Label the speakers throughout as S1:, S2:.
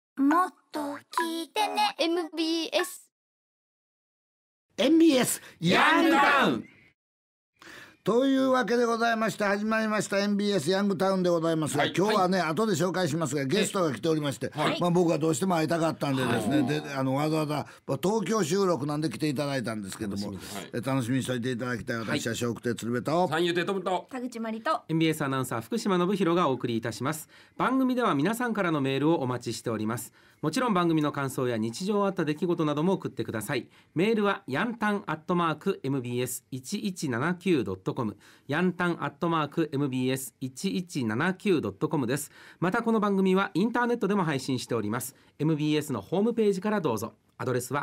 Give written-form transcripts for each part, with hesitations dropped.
S1: もっと聞いてね
S2: MBS
S3: ヤングタウン
S2: というわけでございまして始まりました MBS ヤングタウンでございますが、今日はね、後で紹介しますがゲストが来ておりまして、僕はどうしても会いたかったんでですね、でわざわざ東京収録なんで来ていただいたんですけども、楽しみにしておいていただきたい。私は笑福亭鶴瓶と
S3: 三遊亭トムと
S1: 田口真理と
S4: MBS アナウンサー福島信弘がお送りいたします。番組では皆さんからのメールをお待ちしております。もちろん番組の感想や日常あった出来事なども送ってください。メールはヤンタン@mbs1179.com ヤンタン@mbs1179.com です。またこの番組はインターネットでも配信しております。 MBS のホームページからどうぞ。アドレスは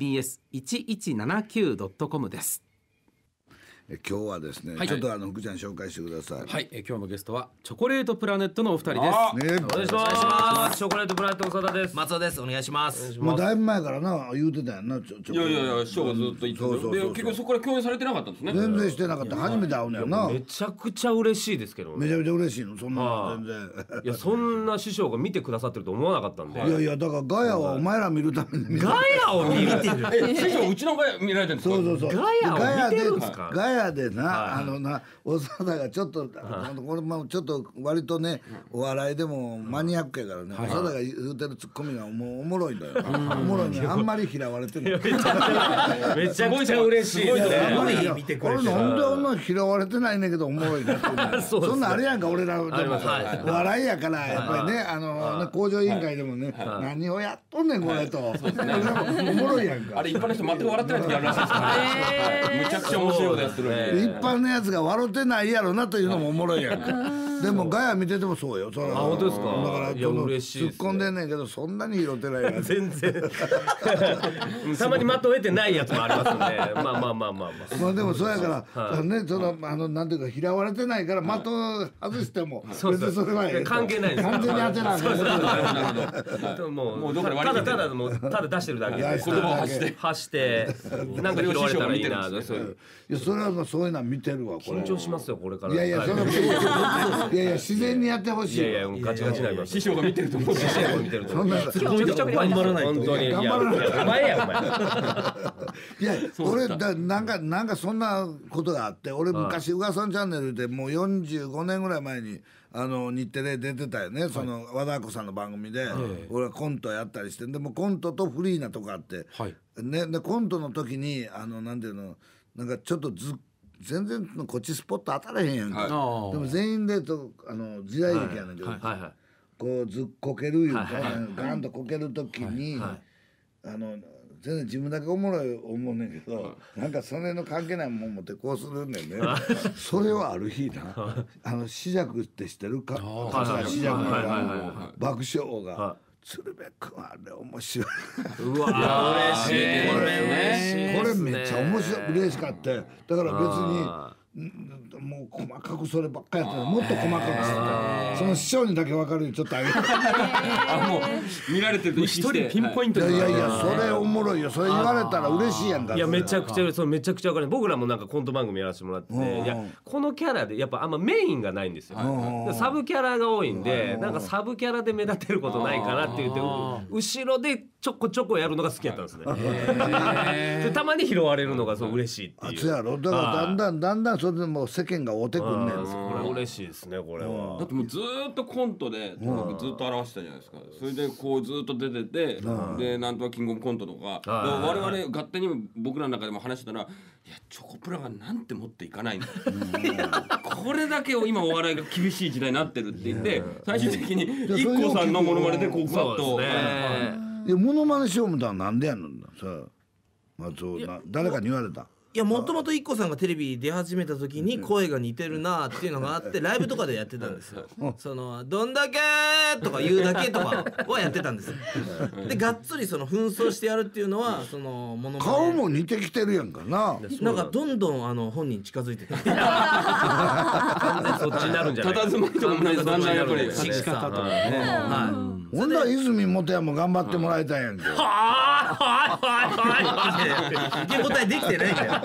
S4: mbs1179.com です。
S2: 今日はですね、ちょっと福ちゃん紹介してください。
S4: はい、今日のゲストはチョコレートプラネットのお二人です。
S2: ね、
S5: お願いします。チョコレートプラネット長田です。松尾です。お願いします。
S2: もうだいぶ前からな言うてたやんな。
S3: いや師匠がずっと言ってた。で結局そこから共演されてなかったんですね。
S2: 全然してなかった。初めて会うねんな。
S5: めちゃくちゃ嬉しいですけど、
S2: めちゃめちゃ嬉しいの。そんな全然
S5: いやそんな師匠が見てくださってると思わなかったんで。
S2: いやだからガヤはお前ら見るために
S5: ガヤを見てる。
S3: 師匠うちのガヤ見られてるんですか。
S2: そう
S5: ガヤを見てるんですか。
S2: ガヤでな長田がちょっとこれもちょっと割とねお笑いでもマニアックやからね、長田が言うてるツッコミがもうおもろいんだよ。おもろいね。あんまり嫌われてる。
S5: めちゃくちゃ嬉しいですね。見てくれてる。
S2: 俺なんであんな嫌われてないねんけどおもろいなって。そんなんあれやんか。俺らでもお笑いやからやっぱりね工場委員会でもね何をやっとんねんこれとおもろいやんか。
S3: あれ一般の人全く笑ってない時あるらしいですからね。むちゃくちゃ面白いことやってる。
S2: 一般のやつが笑ってないやろなというのもおもろいやんか。でもガヤ見ててもそうよ。
S5: 本当ですか。
S2: だから
S5: いや嬉しいです。
S2: 突っ込んでんねんけどそんなに拾ってないから
S5: 全然たまにまとめてないやつもありますんでまあ
S2: でもそうやからね、なんていうか嫌われてないから的外しても別にそれは
S5: 関係ないです。
S2: 完全に当てなあかん。
S5: もうただ出してるだけで
S2: 言葉を
S5: 発してなんか拾われたらいいな。
S2: いやそれはそういうのは見てるわ。
S5: 緊張しますよこれから。
S2: いや自然にやってほしい。
S5: いやガチガチになります。
S3: 師匠が見てると思う。
S5: 師匠が見てると思う。
S2: 頑
S5: 張らないと。本当に。
S2: 頑張らないと。
S5: お前やお前。
S2: いや俺なんかそんなことがあって、俺昔うがさんチャンネルでもう45年ぐらい前に日テレ出てたよね。その和田アキ子さんの番組で俺はコントやったりして、でもコントとフリーなとこあってね。でコントの時になんていうのなんかちょっと全然こっちスポット当たらへんやんか。でも全員で時代劇やねんけど、こうずっこけるいうかガンとこける時に全然自分だけおもろい思うねんけど、なんかそれの関係ないもん持ってこうするねんね。それはある日な紫尺って知ってるか。紫尺の爆笑王が鶴瓶君あれ面白い。
S5: うわ嬉しい。こ
S2: れめっちゃ面白い。嬉しかった。だから別にもう細かくそればっかりやったらもっと細かくしてその師匠にだけ分かるようにちょっとあげて。
S3: もう見られてる
S5: 一人ピンポイントで。
S2: いやそれおもろいよ。それ言われたら嬉しいやんか。
S5: いやめちゃくちゃそれめちゃくちゃ分かる。僕らもなんかコント番組やらせてもらってて、いやこのキャラでやっぱあんまメインがないんですよ。サブキャラが多いんで、なんかサブキャラで目立てることないかなって言って後ろでちょこちょこやるのが好きやったんですね。たまに拾われるのがそう嬉しいっていう。
S2: そうやろ。だからだんだんそれでもう世間が追ってくんねん。
S5: これ嬉しいですね。これは
S3: だってもうずっとコントでとにかくずっと表してたじゃないですか。それでこうずっと出ててでなんとかキングオブコントとか我々勝手に僕らの中でも話してたら、いやチョコプラがなんて持っていかないんだこれだけを今お笑いが厳しい時代になってるって言って最終的にIKKOさんのモノマネでこうバッと
S2: モノマネしようみたいななんでやんのさ松尾誰かに言われた。
S6: いやもともとIKKOさんがテレビ出始めた時に声が似てるなっていうのがあってライブとかでやってたんですよ。そのどんだけとか言うだけとかはやってたんですよ。でがっつりその紛争してやるっていうのはそのもの
S2: 顔も似てきてるやんかな。
S6: なんかどんどん本人近づいてて
S5: 完全にそっちになるんじゃない。
S3: 佇まいとかもないです。だんだんやっぱり
S4: 聞き方とかね。
S2: ほんなら泉元也も頑張ってもらいたいやんけ。
S6: 受け答えできてないんだよ。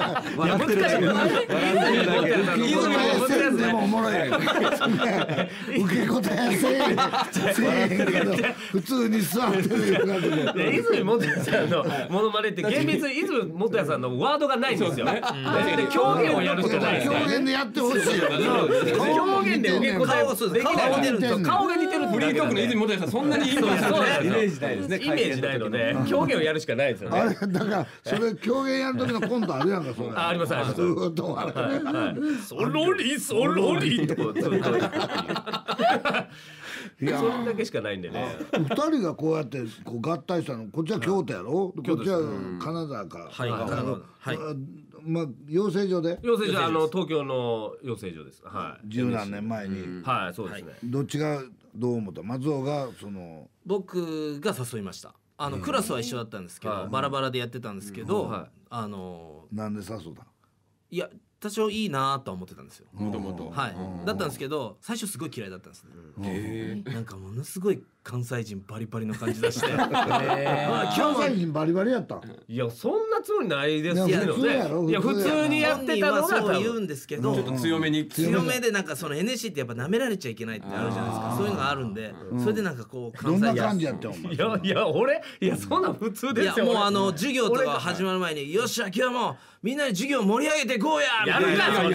S5: 難しい
S2: せんでもおもろいやん受け答えせえへんけど普通に座ってるようなとこ
S5: 泉元彌さんのモノマネって厳密に泉元彌さんのワードがないんですよ。で狂言をやるしかないですね。
S2: 狂言でやってほしいよ
S5: 狂言で受け答えをできない。顔が似てる
S3: フリートークの泉元彌さんそんなにいいんですよ。
S4: イメージないですね。
S5: イメージないので狂言をやるしかないですよね。
S2: あれだからそれ狂言やる時のコントあるやんかそれ
S5: ありますあります。
S2: ずーっと
S5: そろりそろりとこうずっとそれだけしかないんでね。
S2: 二人がこうやってこう合体したのこっちは京都やろこっちは金沢か
S6: はい
S2: まあ養成所で
S5: 養成所東京の養成所です。はい。
S2: 十何年前に
S5: はいそうですね。
S2: どっちがどう思った松尾がその
S6: 僕が誘いました。クラスは一緒だったんですけどバラバラでやってたんですけど
S2: なんで誘った
S6: いや多少いいなとは思ってたんですよ。
S3: もともと
S6: はいだったんですけど最初すごい嫌いだったんですね。なんかものすごい関西人バリバリの感じ出して
S2: 関西人バリバリやった
S5: いやそんなつもりないですけどね。いや普
S2: 普通やろ
S5: 通にやってたのが
S6: そう言うんですけど
S3: ちょっと強めに
S6: 強めでなんかその NSC ってやっぱ舐められちゃいけないってあるじゃないですか。そういうのがあるんでそれでなんかこう
S2: どんな感じ
S6: 人
S2: やってんお前
S5: いやそんな普通ですよ。
S6: いやもう授業とか始まる前によっしゃ今日もみんなで授業盛り上げていこうや
S5: やるかそんな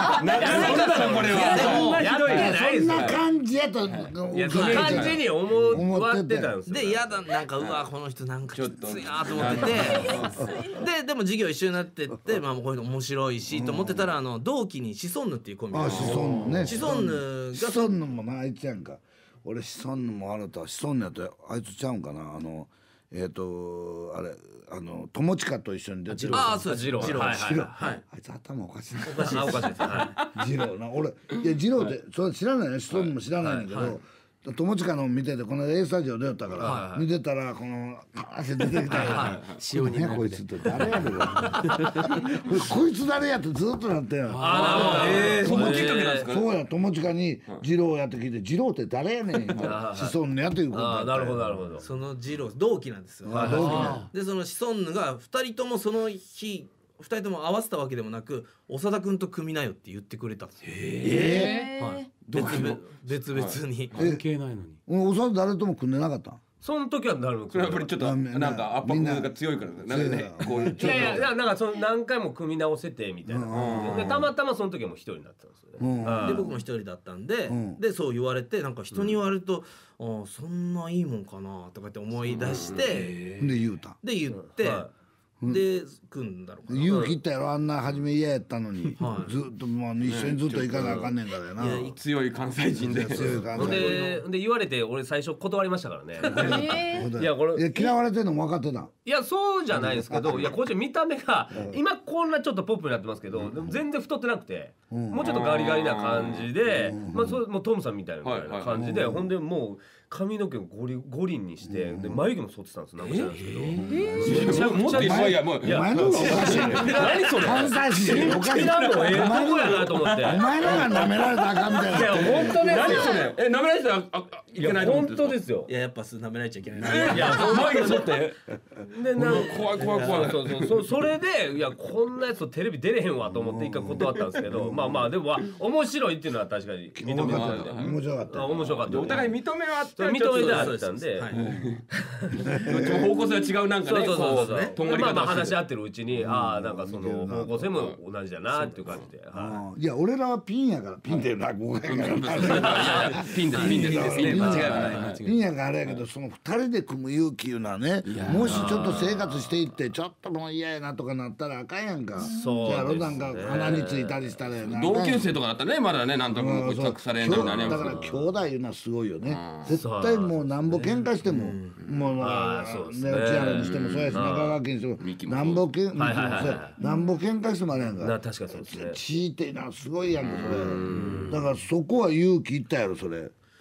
S2: そんな感じやと
S5: いやそんな感じに思ってたんですよ。
S6: でやだなんかうわこの人なんかきついなと思っててでも授業一緒になってってまあこういうの面白いしと思ってたら同期にシソンヌっていうコンビが
S2: シソンヌね
S6: シソンヌ
S2: シソンヌもなあいつやんか俺シソンヌもあるとシソンヌやとあいつちゃうんかなあれ友近と一緒に出てる
S6: ああそうです
S5: ジローはい
S6: はい
S2: あいつ頭おかしいな
S5: おかしいですは
S2: ジローな俺いやジローってそれ知らないねシソンヌも知らないんだけど友近の見ててこの A スタジオ出よったから見てたらこの汗出てきたら
S4: 塩に
S2: こいつって誰やねんこいつ誰やってずっとなってんや
S3: そのきっかけなんですか。
S2: そうや友近に二郎やって聞いて二郎って誰やねんシソンヌやっていうことだった
S5: なるほどなるほど。
S6: そのジロー同期なんですよ。でそのシソンヌが2人ともその日2人とも合わせたわけでもなく長田君と組みなよって言ってくれたんですよ。はい別々に
S4: 関係ないのに
S2: おそらく誰とも組んでなかった
S5: その時はなるほど。
S3: それはやっぱりちょっとなんか圧迫が強いからなんかねこういう
S5: いやいやなんかその何回も組み直せてみたいな。でたまたまその時はもう一人になってたんですよね。
S6: で僕も一人だったんででそう言われてなんか人に言われるとそんないいもんかなとかって思い出して
S2: で言うた
S6: で言ってで組んだのかな。
S2: 勇気いったやろあんな初め嫌やったのにずっともう一緒にずっと行かなあかんねんからやな
S3: 強い関西人で
S2: 強い感じ
S5: で言われて俺最初断りましたからね。いやこれ
S2: 嫌われてんのも分かってた
S5: いやそうじゃないですけどいやこっち見た目が今こんなちょっとポップになってますけどでも全然太ってなくてもうちょっとガリガリな感じでまあそれもうトムさんみたいな感じでほんでもう髪の毛をゴリンにしてで眉毛も剃ってたんですなんか知らないですけど
S3: もっといっぱいやもう
S2: お前の方がおかしい
S5: 何それ
S2: 関西人おかしい
S5: なんのええとこやなと思って
S2: お前のが舐められたらあかんみたいない
S5: や本当ですよ
S3: 舐められてたらいけないと思って
S5: 本当ですよ
S6: いややっぱ舐められちゃいけない。
S5: いや
S3: 眉毛剃って
S5: でなんか
S3: 怖い
S5: そうそれでいやこんなやつとテレビ出れへんわと思って一回断ったんですけどまあでも面白いっていうのは確かに認めてたんで
S2: 面白かった
S5: 面白かった
S3: お互い認めはあって
S5: 認めてあったんで
S3: 方向性は違うなんかね
S5: そう
S3: とんがり
S5: まあ
S3: 方
S5: 話し合ってるうちになんかその方向性も同じだなっていう感じで
S2: いや俺らはピンやからピンっていう落語やから
S3: ピンです
S2: ピン
S3: 間違いない
S2: ピンやからあれやけどその2人で組む勇気いうのはねもしちょっと生活していってちょっともう嫌やなとかなったらあかんやんか
S5: そう
S2: やろなんか鼻についたりしたら
S3: 同級生とかだったらねまだねなんとかこう隠されんだみたいな
S2: だから兄弟いうのはすごいよね絶対もうなんぼ喧嘩してももうね千原にしてもそうやし中川家にしてもなんぼ喧嘩してもあれやんか
S5: 確かにそうですね
S2: 血っていうのはすごいやんかそれだからそこは勇気いったやろそれ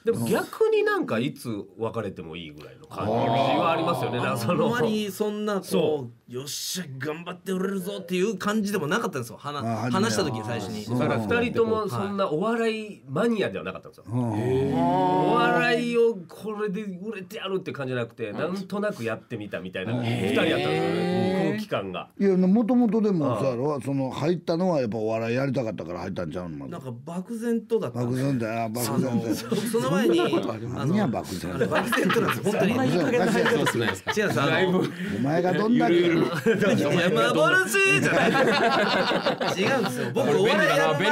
S5: でも逆になんかいつ別れてもいいぐらいの感じはありますよね。
S6: あんまりそんなこうよっしゃ頑張って売れるぞっていう感じでもなかったんですよ。話した時に最初に。
S5: だから2人ともそんなお笑いマニアではなかったんですよ。お笑いをこれで売れてやるって感じじゃなくて、なんとなくやってみたみたいな2人やったんですよね、空気感が。
S2: いやもともとでもさその入ったのはやっぱお笑いやりたかったから入ったんちゃうの。
S6: なんか漠然とだった。
S2: 漠然だよ漠然だよ。
S6: その前に
S2: 何や漠然。
S6: 漠然となんです本当に。違うんです
S2: お前がどんだけ
S6: 幻じゃない。違うんですよ。僕お笑いやる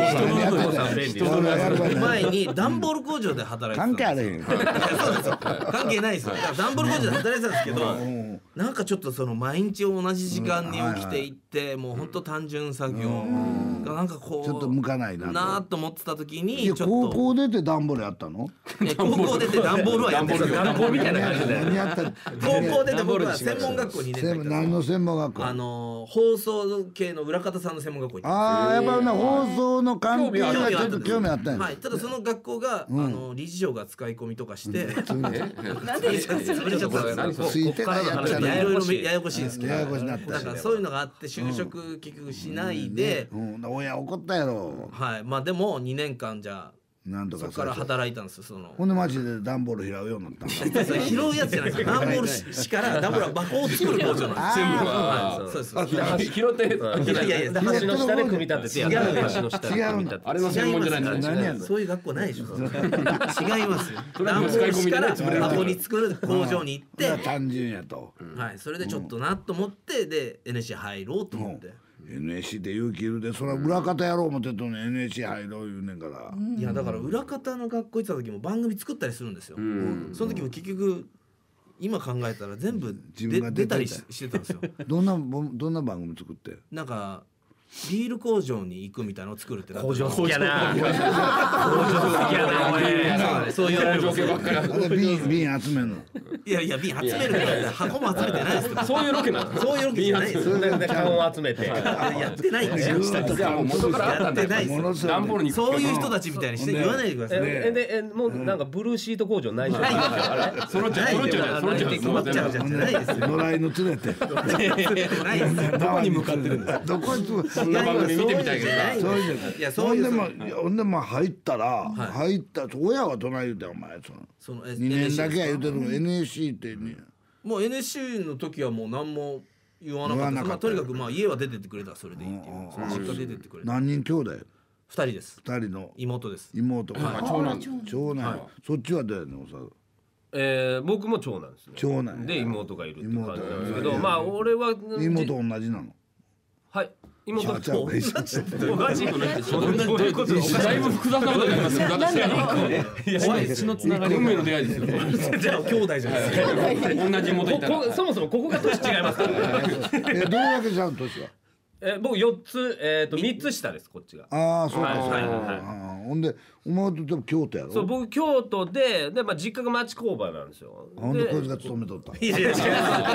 S6: 前に段ボール工場で働いてた。
S2: 関係あれへん。
S6: そうですよ。関係ないですよ。段ボール工場で働いてたんですけど、なんかちょっとその毎日同じ時間に起きていってもう本当単純作業がなんかこう
S2: ちょっと向かないな
S6: と思ってた時にちょっと
S2: 高校出て段ボールやったの？
S6: 高校出て段ボールはやってる。
S5: 学校みたいな感じで。
S6: 高校出て僕は専門学校に2年間行ったんですよ。
S2: 何の専門学校？
S6: 放送系の裏方さんの専門学校に行ったんですよ。
S2: ああやっぱ放送の関係がちょっと興味あったんや。
S6: はい。ただその学校が理事長が使い込みとかして
S1: なんで
S6: 潰れちゃったんですよ。
S2: ついてないやつやね。
S6: いろいろややこしいんですけど、
S2: ややこしになった
S6: だからそういうのがあって就職結局しないで、
S2: 親怒ったやろ。
S6: はい。まあでも2年間じゃ
S2: なんとか
S6: そこから働いたんですよ。その
S2: ほんで街で段ボール拾うようになったんだ。
S6: 拾うやつじゃないですか。段ボールしから段ボールは箱を作る工場なんです。はいそうです。
S3: 拾って
S6: いや
S5: 橋の下で組み立ててやったら橋の下で組み立てて。
S3: あれの専門じゃないんだ。
S2: 何やんの？
S6: そういう学校ないでしょ。違いますよ。段ボールしから箱に作る工場に行って、
S2: 単純やと。
S6: はい。それでちょっとなと思ってで NSC 入ろうと思って。
S2: NSC で勇気いるで、それは裏方やろう思ってたのに NSC 入ろう言うねんから。
S6: いやだから裏方の学校行ってた時も番組作ったりするんですよ。その時も結局今考えたら全部出たりしてたんですよ。
S2: どんな番組作って？
S6: なんかビール工場に行くみたいなのを作るってなって。
S5: 工場好きやな。工場好きやなおい。
S6: そういう
S3: 条件ばっかり。
S2: あれ瓶集めんの？
S6: いや瓶集めるから箱も集めてないですけど。
S3: そういうロケなんです。
S6: そういうロケじゃないですよ。
S5: で缶を集めて
S6: やってないんですよ。
S3: じゃあもう元からあったんだよ。
S6: やってないですよ。
S3: 段ボールに
S6: そういう人たちみたいにして言わないでください。
S5: でもうなんかブルーシート工場ないじゃないですか。
S3: そのちゃんじゃない
S6: 決まっちゃうじゃないですよ。
S2: 野良犬連れて
S6: ないですよ。
S2: どこに向かってるんですか？どこに
S3: そんな番組見てみたいけどな。
S2: そういう
S6: いやそういう
S2: ほんでも入った親はどない言うてんお前
S6: その
S2: 2年だけや言うてるの NSC って
S6: もう NSC の時はもう何も言わなかったです。とにかくまあ家は出てってくれたらそれでいいっていう。その実家出てってくれた。
S2: 何人兄弟？
S6: 2人です。
S2: 2人の
S6: 妹です。
S2: 妹が
S3: 長男。
S2: そっちはどうやねんおさ
S5: 僕も長男ですね。
S2: 長男
S5: で妹がいるって感じなんですけど、まあ俺は
S2: 妹同じなの？
S5: はい妹
S2: ちゃう
S5: 同じくないそんなどういうことですか。
S3: だいぶ複雑なことになりますよ。だって
S5: 怖い血のつながり。
S3: 運命の出会いですよ。
S6: じゃあ兄弟じゃないですか。
S3: 同じ妹いたら。
S5: そもそもここが年違いますからね。
S2: どれだけちゃう年は？
S5: 僕4つ3つ下ですこっちが。
S2: ああそうか
S5: はい
S2: ほんで妹と京都やろ？
S5: そう僕京都でまあ実家が町工場なんですよ。
S2: ほんでこいつが勤めとった。
S6: いやいや違う。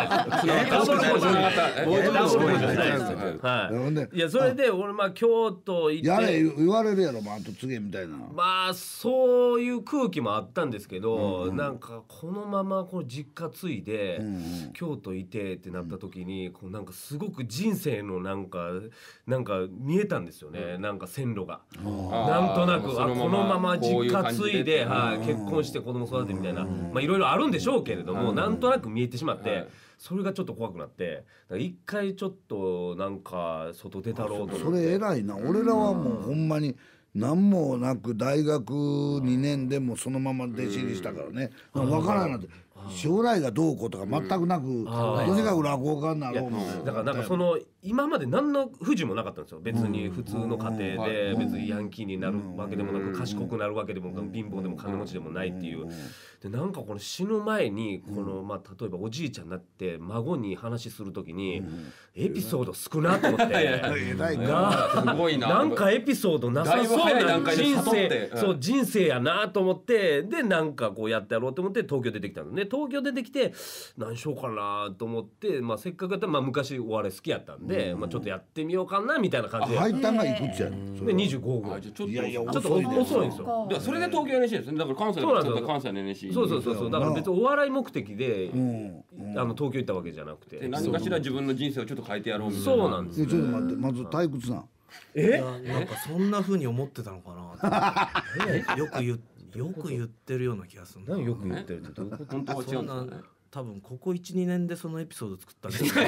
S5: いやそれで俺まあ京都行って
S2: やれ言われるやろあと次みたいな。
S5: まあそういう空気もあったんですけど、なんかこのままこの実家継いで京都いてってなった時にこうなんかすごく人生のなんか見えたんですよね。なんか線路がなんとなくこのまま実家継いで結婚して子供育てみたいなまあいろいろあるんでしょうけれどもなんとなく見えてしまってそれがちょっと怖くなって一回ちょっとなんか外出たろうと思って。
S2: それ偉いな。俺らはもうほんまに何もなく大学2年でもそのまま弟子入りしたからね分からんなって将来がどうこうとか全くなくとにかく落語家になろうもん。
S5: だからなんかその今まで何の不自由もなかったんですよ。別に普通の家庭で別にヤンキーになるわけでもなく賢くなるわけでも貧乏でも金持ちでもないっていうでなんかこの死ぬ前にこのまあ例えばおじいちゃんになって孫に話するときにエピソード少なと思って
S2: 偉いな。
S3: すごいな。
S5: なんかエピソードなさそうな人生そう人生やなと思ってでなんかこうやってやろうと思って東京出てきたんですね。 東京出てきて何しようかなと思って、まあ、せっかくやったら、まあ、昔お笑い好きやったんで、まあ、ちょっとやってみようかなみたいな感じで
S2: 入ったんがいくつやねん。
S5: で25ぐらい。
S3: じゃあちょっと
S2: いやいや
S5: ちょっと遅いんですよ。
S3: だからそれで東京 NSC ですね。だから関西
S5: そうなんですよ
S3: だったら関西の NSC
S5: そうだから別にお笑い目的で
S2: うん
S5: 東京行ったわけじゃなくて
S3: で何かしら自分の人生をちょっと変えてやろうみたいな。
S5: そうなんですよ。
S2: ちょっと待って、まず退屈な。
S6: なんかそんな風に思ってたのかなよく言ってるような気がするな。
S5: 何よく言ってるってどういうこと？
S3: 本当は違
S6: そんな
S3: うんですかね。
S6: 多分ここ 1,2 年でそのエピソード作ったんです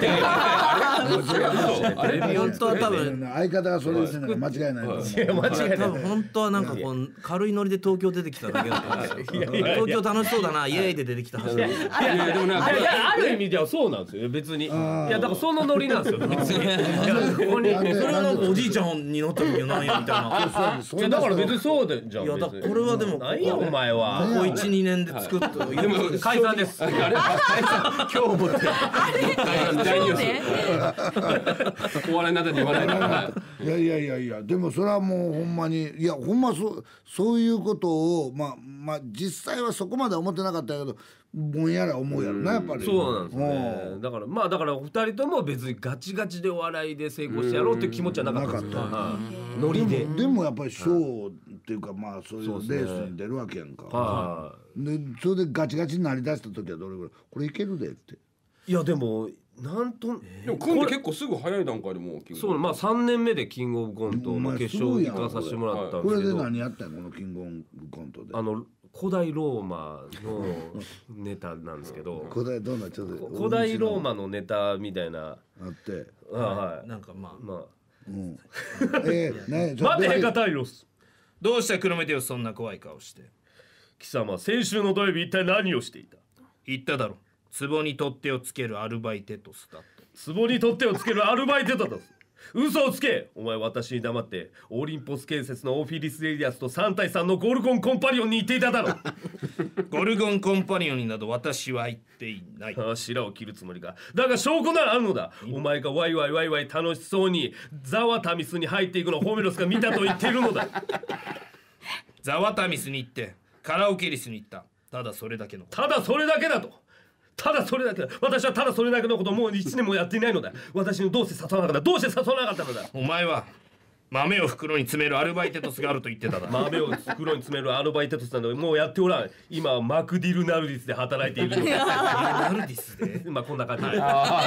S2: あれ
S6: 本当は多分
S2: 相方がそれしてんのが間違いないと思う。
S5: いや間違いない。
S6: 多分本当はなんかこう軽いノリで東京出てきただけだったんですよ。東京楽しそうだなイエーイで出てきたはず。
S3: いやでもなんか
S5: いやある意味ではそうなんですよ別に。いやだからそのノリなんですよ別に。いやここに
S2: なんで
S6: それはなんかおじいちゃんになった時はなんやみたいな。
S5: いやだから別にそうでじゃん。
S6: いやだ
S5: 別に
S6: これはでも
S5: 何やお前は。
S6: ここ 1,2 年で作った。
S3: でも
S5: 解散です。今日もって。
S3: 大ニュース。お笑いなどに言わないのか。
S2: いやでもそれはもうほんまにいやほんまそういうことをまあ実際はそこまで思ってなかったけどぼんやら思うやろなやっぱり。
S5: そうなんですね。だから二人とも別にガチガチでお笑いで成功してやろうっていう気持ちはなかったんですよ。はいノリで。
S2: でもやっぱりショーっていうかまあそういうレースに出るわけやんか。
S5: は
S2: でそれでガチガチになりだした時はどれぐらいこれいけるでって。
S5: い。いやでもなんと
S3: でも組んで結構すぐ早い段階でもう
S5: そうまあ3年目でキングオブコントの決勝行かさせてもらったん
S2: これで
S5: ですけど、
S2: 何やったんこのキングオブコントで。
S5: 古代ローマのネタなんですけど
S2: 古代どんなちょっと
S5: 古代ローマのネタみたいな
S2: あって
S5: はい
S6: なんかまあ
S5: まあ
S2: うんね
S5: 待てヘカタイロス
S6: どうしたクロメテウスそんな怖い顔して。
S5: 貴様先週の土曜日一体何をしていた？
S6: 言っただろ壺に取っ手をつけるアルバイテトスだと。
S5: 壺に取っ手をつけるアルバイトだと嘘をつけお前私に黙ってオリンポス建設のオフィリス・エリアスと3対3のゴルゴンコンパニオンに言っていただろ
S6: ゴルゴンコンパニオンになど私は言っていない。
S5: 柱を切るつもりかだが証拠ならあるのだお前がワイワイワイワイ楽しそうにザワタミスに入っていくのをホメロスが見たと言っているのだ
S6: ザワタミスに行ってカラオケリスに行った。ただそれだけのこと。
S5: ただそれだけだとただそれだけだ私はただそれだけのことをもう1年もやっていないのだ私にどうして誘わなかったどうして誘わなかったのだ
S6: お前は豆を袋に詰めるアルバイテトスがあると言ってただ。
S5: 豆を袋に詰めるアルバイトとしたのでもうやっておらん今はマクディルナルディスで働いているのだ
S6: ナルディスで
S5: まあこんな感じで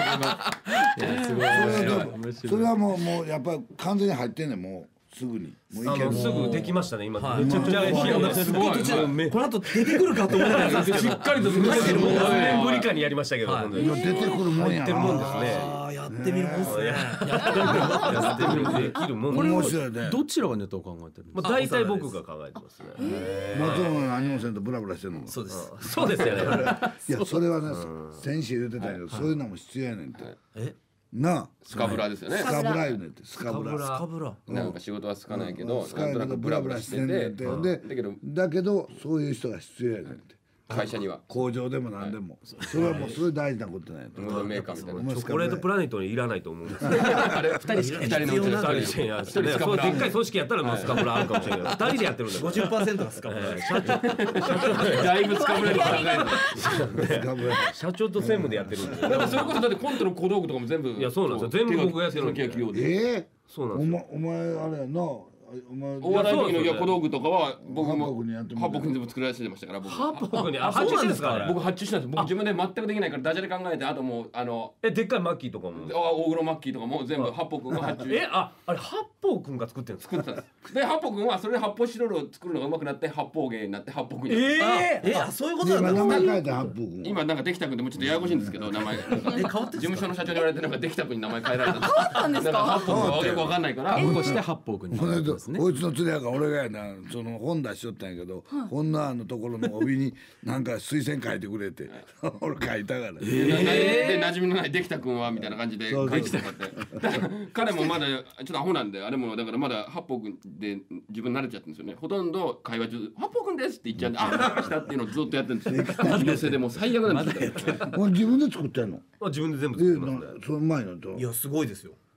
S2: それはもうやっぱり完全に入ってんねんもうすぐにもういける。
S5: すぐできましたね今、
S6: はい
S5: めちゃくちゃ
S6: すごい途中この後出てくるかと思ったんですけど
S3: しっかりと抜けてるもん
S5: 何年ぶりかにやりましたけど、
S6: はい
S5: 本当に
S2: いや出てくるもんや
S5: 入ってるもんです
S2: な。
S5: ね
S6: あーやってみるもんっすね。
S5: やってみるできるもん
S2: 面白いね。
S4: どちらがネタを考えてるの？
S5: まあ大体僕が考えてますね
S2: 松尾が何もせんとブラブラしてんのか。
S6: そうです。
S5: そうですよね
S2: いやそれはね先週言ってたけどそういうのも必要やねんって。なあ
S3: スカブラですよね。
S2: スカブラ言うねんってスカブラ。
S6: スカブラ。
S3: なんか仕事はつかないけど、
S2: スカ
S3: なんとなくブラブラしてて、
S2: でだけどそういう人が必要やねんって。
S3: 会社には
S2: 工場でも何でもそれはもうそれ大事なことなんやと。
S3: ムードメーカーみたいな。
S5: チョコレートプラネットにいらないと思うんですよ
S3: あれ二人のうちの
S5: 2人
S3: 一人。
S5: でやってねそうでっかい組織やったらもうスカブラあるかもしれないけど2人でやってるんだから
S6: 50%がスカブラ。
S3: だいぶつかぶれる考え
S2: スカブラ。
S5: 社長と専務でやってるんで
S3: る。だからそれこそだってコントの小道具とかも全部。
S5: いやそうなんですよ全部僕がやってるんで
S3: 企業で。
S5: そうなんですよ
S2: お前あれやなお前
S3: お笑いの時の小道具とかは僕も
S2: 八方君にやってもらって
S3: 八方君全部作らせてましたから僕。
S5: ハーポークに発注してるんですかあれ
S3: 僕発注したんです。僕自分で全くできないからダジャレ考えてあともう
S5: でっかいマッキーとかも
S3: 大黒マッキーとかも全部八方君が発注。
S5: あれ八方くんが作ってるんですか
S3: 作ってたんです。で八方君はそれで発泡スチロールを作るのが上手くなって八方芸になって八方君になった。
S6: そういうこと
S2: 今
S6: なんだ。
S2: 名前変えて八方君。
S3: 今なんかできた君でもちょっとややこしいんですけど名前が
S6: 変わってんすか
S3: 事務所の社長に言われてなんかできた君に名前変えられたんです。変わったんですか？八方君はよくわかんないから。
S4: こうして八方君に
S2: この間
S4: なるんですね。
S2: こいつの連れやから俺がやなその本出しとったんやけど本のところの帯になんか推薦書いてくれて俺書いたから。
S3: で馴染みのないできた君はみたいな感じで書いてたかってだから彼もまだちょっとアホなんであれもだからまだ八方君で自分慣れちゃってるんですよね。ほとんど会話中八方君ですって言っちゃうんであしたっていうのをずっとやってるんですよ。寄せでもう最悪なんですよ。
S2: これ自分で作ってんの？
S5: 自分で全部
S2: で
S5: 作ってますね
S2: その前のと
S6: いやすごいですよ。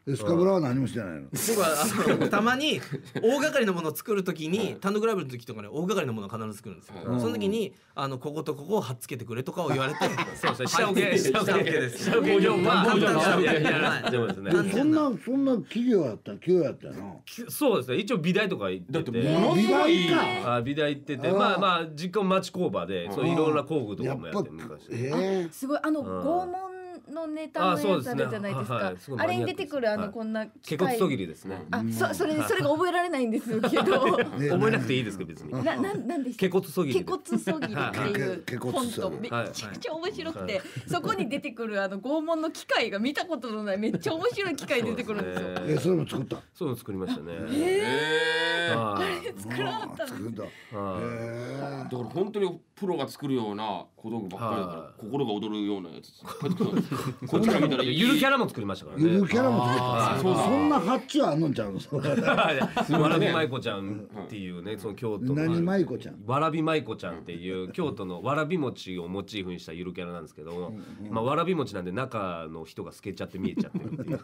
S2: スカブラは何もしてないの。
S6: 僕はたまに大掛かりのものを作るときに単独ライブの時とかね大掛かりのものを必ず作るんですよ。その時にこことここを貼っつけてくれとかを言われて、
S5: そうですね。下請け
S6: 下請けです。
S5: 下請け業は
S6: 簡単な下請け。
S5: はいそうですね。
S2: そんな企業やったな。
S5: そうですね。一応美大とか行ってて、
S2: 美大か。
S5: 美大行ってて、まあ実家町工場でそういろんな工具とかもやって昔。
S1: すごい拷問のネタのやつあるじゃないですか。あれに出てくるこんな機械。
S5: 毛骨そぎりですね。
S1: それが覚えられないんですけど。
S5: 覚えなくていいですか別に。
S1: なんで
S5: 毛骨そぎり。
S1: 毛骨そぎりっていうコントめちゃくちゃ面白くて、そこに出てくる拷問の機械が見たことのないめっちゃ面白い機械出てくるんですよ。
S2: それも作った。
S5: そう作りましたね。
S1: あれ作らなかったんです。
S3: だから本当にプロが作るような小道具ばっかりだから心が躍るようなやつ。こっちから見たら
S5: ゆるキャラも作りましたからね。
S2: ゆるキャラも作った。そんな発注あんのんちゃうの。
S5: わらび舞子ちゃんっていうね、その京都の
S2: 何舞子ちゃん。
S5: わらび舞子ちゃんっていう京都のわらび餅をモチーフにしたゆるキャラなんですけども、まあわらび餅なんで中の人が透けちゃって見えちゃってるっていう。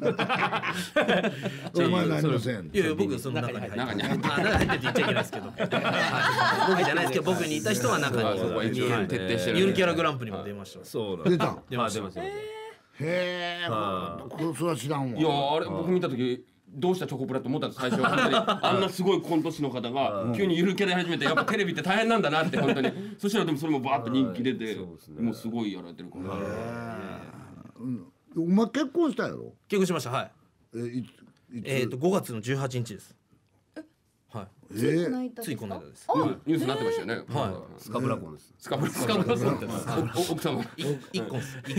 S2: お前何もせん。
S6: いや僕その中に入って中に入ってって言っちゃいけないですけど、僕じゃないですけど僕にいた人は中に
S3: 徹底してる。
S6: ゆるキャラグランプリも出ました。
S5: そう
S2: 出た。
S6: 出ました。
S2: へえ。それは知らんわ。
S3: いやあれ僕見た時どうしたチョコプラって思ったんです最初は。あんなすごいコント師の方が急にゆるキャラで始めてやっぱテレビって大変なんだなって本当に。そしたらでもそれもバーッと人気出てもうすごいやられてるから。
S2: お前結婚したやろ。
S6: 結婚しました。はい。5月の18日です。はい。ついこの間です。
S3: ニュースになってましたよね。
S6: はい。
S5: スカブラコンです。
S3: スカブラコン。奥様。
S6: 一個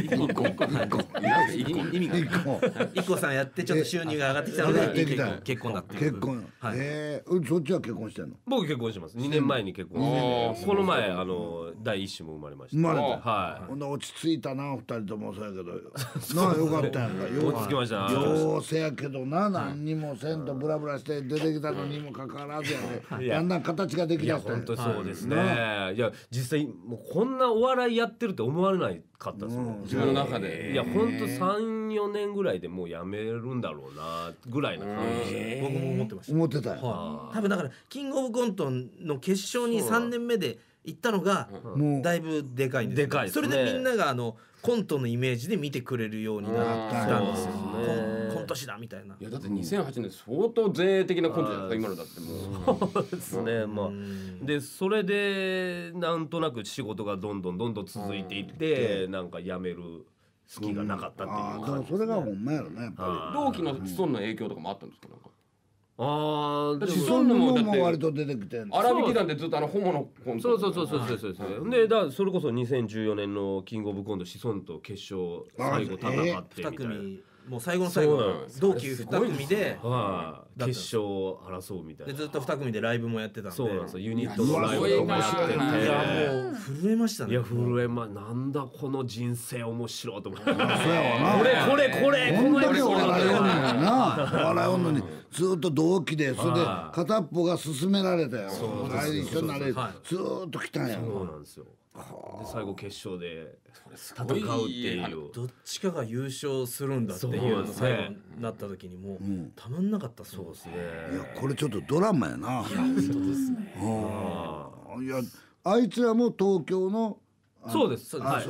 S6: さんやってちょっと収入が上がってきたので結婚だっていう。
S2: 結婚。そっちは結婚してんの。
S5: 僕結婚してます。2年前に結婚して、この前第一子も生まれました。
S2: 生まれた。
S5: はい。
S2: ほんで落ち着いたな2人ともそうやけど。なあよかったやんか。
S5: 落ち着きました。
S2: ようせやけどな何にもせんとブラブラして出てきたのにもかかわらずやで。だんだん形ができだした。
S5: 本当そうですね。いや実際もうこんなお笑いやってるって思われないかったですもん。
S3: 自分の中で。
S5: いや本当3、4年ぐらいでもうやめるんだろうなぐらいな感じ。
S6: 僕も思ってました。
S2: 思ってたよ。
S6: 多分だからキングオブコントの決勝に3年目で行ったのがだいぶでかいんです。
S5: でかいですね。
S6: それでみんながコントのイメージで見てくれるようになったんですよ。コント師だみたいな。
S3: いやだって2008年相当前衛的なコントじゃないですか今のだってもう。
S5: そうですね。まあでそれでなんとなく仕事がどんどん続いていってなんかやめる隙がなかったっていう感じ。
S2: それがほんまやろねやっぱ
S3: り。同期の子孫の影響とかもあったんですかなんか。
S2: 子孫のも割と出てきて
S3: 荒引き団でずっとホモのコント。
S5: そうでそれこそ2014年のキングオブコント子孫と決勝最後戦ってみたいな。
S6: もう最後の最後同期2組で
S5: 決勝を争うみたいな。
S6: でずっと2組でライブもやってたんで。
S5: そうなんですよ。ユニットのライブとかやってて。い
S6: やもう震えましたね。
S5: いや震えなんだこの人生面白いと思って。これ
S2: こんだけ笑いおんのにな笑いおんのにずっと同期でそれで片っぽが勧められたよ。一緒になれずっと来たんや。
S5: そうなんですよ。で最後決勝で戦うっていう
S6: どっちかが優勝するんだっていう最後になった時にもうたまんなかった。そうですね。
S2: いやこれちょっとドラマやな。いや
S6: 本当ですね。
S2: いやあいつらも東京の。
S5: そうです。
S2: はい。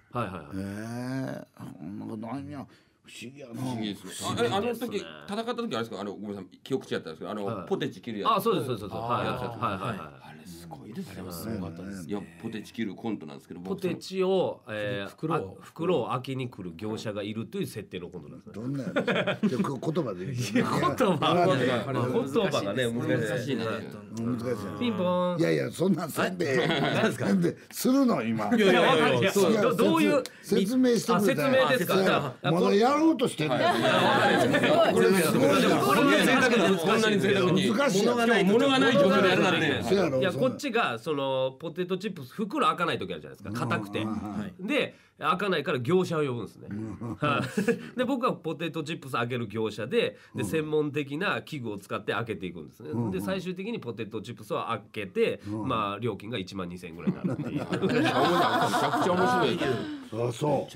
S2: なんや。不思議やな。
S3: 不思議ですね。あの時戦った時あれですかごめんなさい記憶違ったんですけどポテチ切るやつ。
S5: そうです。
S3: あれすごいですよ。すごかったです。いやポテチ切るコントなんですけど。
S5: ポテチを袋を開けに来る業者がいるという設定のコントなんですね。
S2: どんなやつ？言葉で言う。
S5: 言葉がね
S3: 難しいね。
S2: 難しい。
S5: ピンポン。
S2: いやそんなんせんで。何ですか？するの今。
S5: いやどういう
S2: 説明してくれた。
S5: 説明ですか？
S2: まだやろうとしてんだよ。
S3: これすごいな。こんな贅沢にこんなに贅沢に
S2: 難しい。
S3: 物がない状況でやるなんて。
S5: いやこっちがそのポテトチップス袋開かない時あるじゃないですか硬くて。で開かないから業者を呼ぶんですね。で僕はポテトチップス開ける業者で専門的な器具を使って開けていくんですね。で最終的にポテトチップスを開けて、まあ料金が12,000円ぐらいになるっていう。めちゃくちゃ面白い。
S2: あ、そう。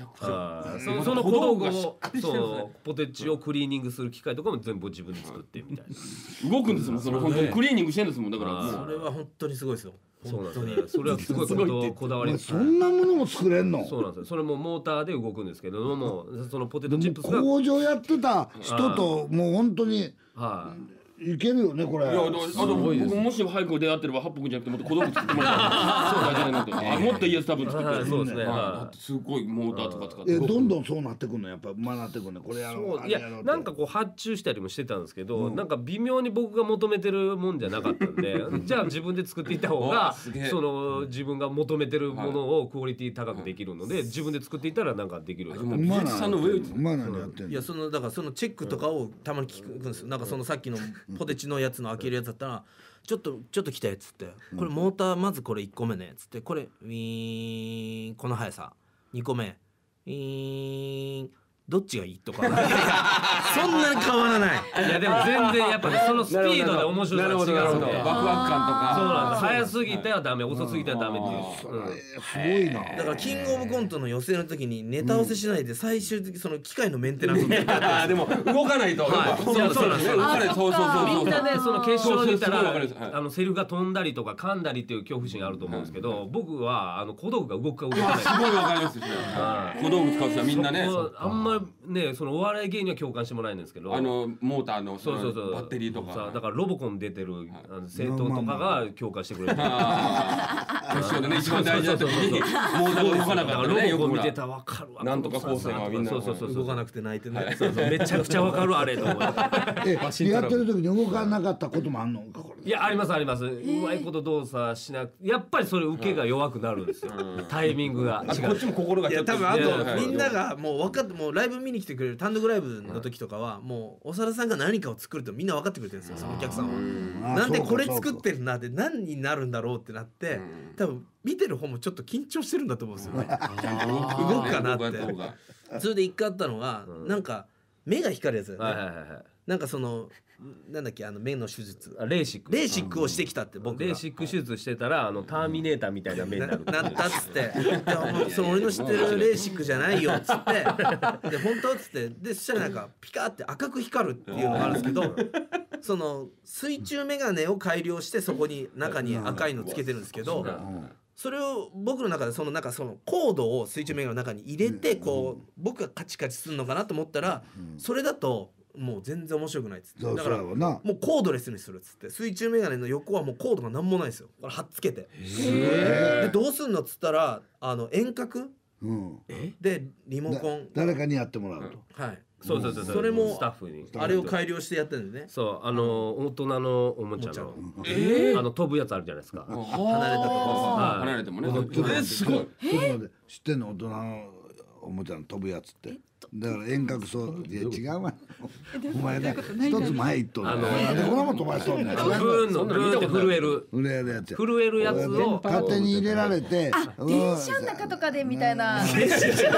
S5: その小道具をポテチをクリーニングする機械とかも全部自分で作ってみたいな。
S3: 動くんですもん。その本当にクリーニングしてるんですもん。だから
S6: それは本当にすごいですよ。
S5: そうなんですね。それはすごいこだわり。
S2: そんなものも作れんの？
S5: そうなんですよ。それもモーターで動くんですけども、そのポテトチップスが
S2: 工場やってた人ともう本当にいけるよねこれ。
S3: いや僕もし早く出会ってれば八福じゃなくてもっと子供作ってもらったらもっといいやつ多分作ってる。
S5: そうですね。
S3: だってすごいモーターとか使って。
S2: どんどんそうなってくるのやっぱなってくるねこれやろう。
S5: いやなんかこう発注したりもしてたんですけど、なんか微妙に僕が求めてるもんじゃなかったんで、じゃあ自分で作っていった方がその自分が求めてるものをクオリティ高くできるので、自分で作っていったらなんかできるようになった。
S3: 美術さんの上
S6: いやだからそのチェックとかをたまに聞くんですよ。なんかそのさっきのポテチのやつの開けるやつだったらちょっと来てっつって、これモーターまずこれ1個目ねっつって、これウィーンこの速さ2個目ウィーンどっちがいいとかそんなに変わらない。
S5: いやでも全然やっぱそのスピードで面白さが違うんで、
S3: ワクワク感とか。
S5: そうなんです。早すぎてはダメ、遅すぎてはダメっていう。
S2: すごいな。
S6: だからキングオブコントの予選の時にネタ合わせしないで最終的にその機械のメンテナンスをで
S3: も動かないと。
S5: そうなんです。
S3: そう
S5: みんなねその決勝にいたらセリフが飛んだりとか噛んだりっていう恐怖心があると思うんですけど、僕は小道具が動くか動かない。
S3: すごいわかりますよ。小道具使う人はみんなね。
S5: あんまねそのお笑い芸人は共感してもらえないんですけど、
S3: モーターの
S5: そう
S3: バッテリーとか。
S5: だからロボコン出てる生徒とかが共感してくれる。決
S3: 勝でね一番大事な時にモーターが動かなかったらね、
S5: ロボコン見てたら分かるわ。
S3: なんとか高専はみんな
S6: 動かなくて泣いてね。
S5: めちゃくちゃ分かるあれと思う。
S2: やってる時に動かなかったこともあんの？
S5: いやありますあります。うまいこと動作しなくやっぱりそれ受けが弱くなるんですよ。タイミングが違う。
S3: こっちも心がちょっと。
S6: 多分あとみんながもう分かって、もうライブ見に来てくれる単独ライブの時とかはもう長田さんが何かを作るとみんな分かってくれてるんですよ、そのお客さんは。なんでこれ作ってるなって何になるんだろうってなって、多分見てる方もちょっと緊張してるんだと思うんですよね。動くかなって。それで一回あったのがなんか目が光るやつだよね。なんかそのなんだっけ目の手術レーシックをしてきたって僕が
S5: レーシック手術してたらターミネーターみたいな目になる
S6: なったっつってその俺の知ってるレーシックじゃないよっつってで本当っつってでそしたらなんかピカって赤く光るっていうのがあるんですけどその水中メガネを改良してそこに中に赤いのつけてるんですけど、それを僕の中でそのコードを水中メガネの中に入れてこう僕がカチカチするのかなと思ったら、それだともう全然面白くないっつって、だからもうコードレスにするっつって、水中メガネの横はもうコードがなんもないんですよ。これ貼っつけてでどうすんのっつったら遠隔でリモコン
S2: 誰かにやってもらうと。
S5: はい、そう
S6: それも
S5: スタッフに
S6: あれを改良してやってるんでね。
S5: そう大人のおもちゃの飛ぶやつあるじゃないですか。
S3: 離れてもね。すごい。
S2: 知ってんの？大人のおもちゃの飛ぶやつって。だから遠隔操作いや違うわ。お前ね一つ前行っとんねん。これも飛ばしとんねん。
S5: ブーンって震えるやつを
S2: 勝手に入れられて、
S1: 電車の中とかでみたいな。
S5: どういう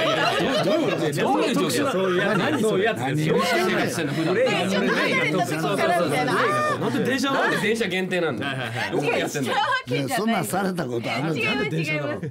S5: 特殊なそういうやつですよ。
S1: ちょっと離れたとこからみたいな。
S5: なんで電車限定なんだ。どこでやってんの？
S2: そんなんされたことあるんだ。
S5: 電車以外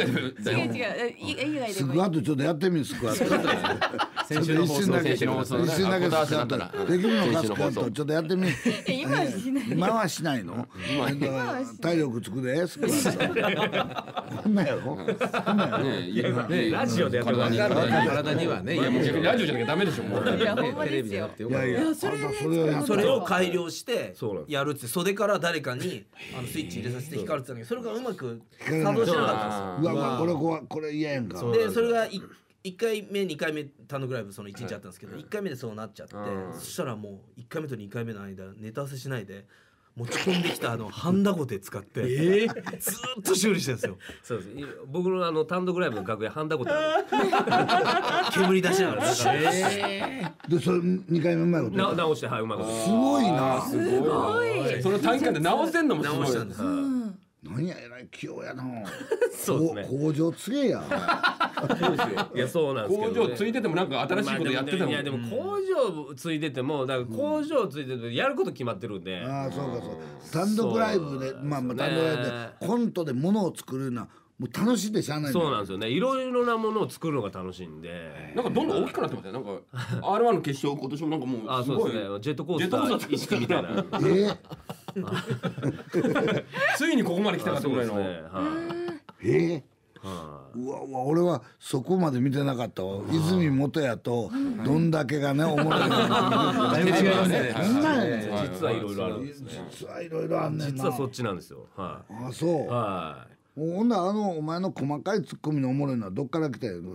S1: で
S2: スクワットちょっとやってみるスクワット。
S5: 先週の放送
S2: 一瞬だけスクワットできるのかスクワットちょっとやってみ。今はしないの？体力つくでスクワット。こんなやろ？
S5: ラジオでやってる
S7: 体にはね。
S3: ラジオじゃなきゃダメでしょ。もう
S1: いやほんまですよ。
S6: それを改良してやるって袖から誰かにスイッチ入れさせて光るって言ったんだけど、それがうまく作動しなかったんですよ。
S2: うわこれ嫌やんか。
S6: でそれが1回目2回目単独ライブその1日あったんですけど、1回目でそうなっちゃって、そしたらもう1回目と2回目の間ネタ合わせしないで持ち込んできたハンダゴテ使ってずーっと修理してるんですよ。
S5: そうです。僕の単独ライブの楽屋ハンダゴテ
S6: 煙出しながら
S2: でそれ2回目うまいこと
S5: 直してうまいこと
S2: すごいな。
S1: すごい。
S3: その短期間で直せんのもすごい。
S6: 直したんです。
S2: 何やえらい器用やな。
S5: そうですね。
S2: 工場つげや。
S5: いやそうなんですけど、ね、
S3: 工場ついててもなんか新しいことやってたもん。
S5: いやでも工場ついててもだから工場ついててもやること決まってるんで、
S2: ああそうかそう。単独ライブでまあ単独ライブでコントでものを作るのはもう楽しいでしゃあない。
S5: そうなんですよね。いろいろなものを作るのが楽しいんで。
S3: なんかどんどん大きくなってますね。なんか R1 の決勝今年もなんかもうすごい。
S5: そうですね。ジェットコースター意識みたいな。
S3: ついにここまで来たかったぐらいの。
S2: うわ俺はそこまで見てなかったわ。泉元也とどんだけがねおもろいの
S5: だいぶ違いますね。
S2: 実
S5: はいろいろあるんですね。
S2: 実はいろいろあんねんな。
S5: 実はそっちなんですよ。
S2: あそう。はい。ほんなお前の細かいツッコミのおもろいのはどっから来たよ。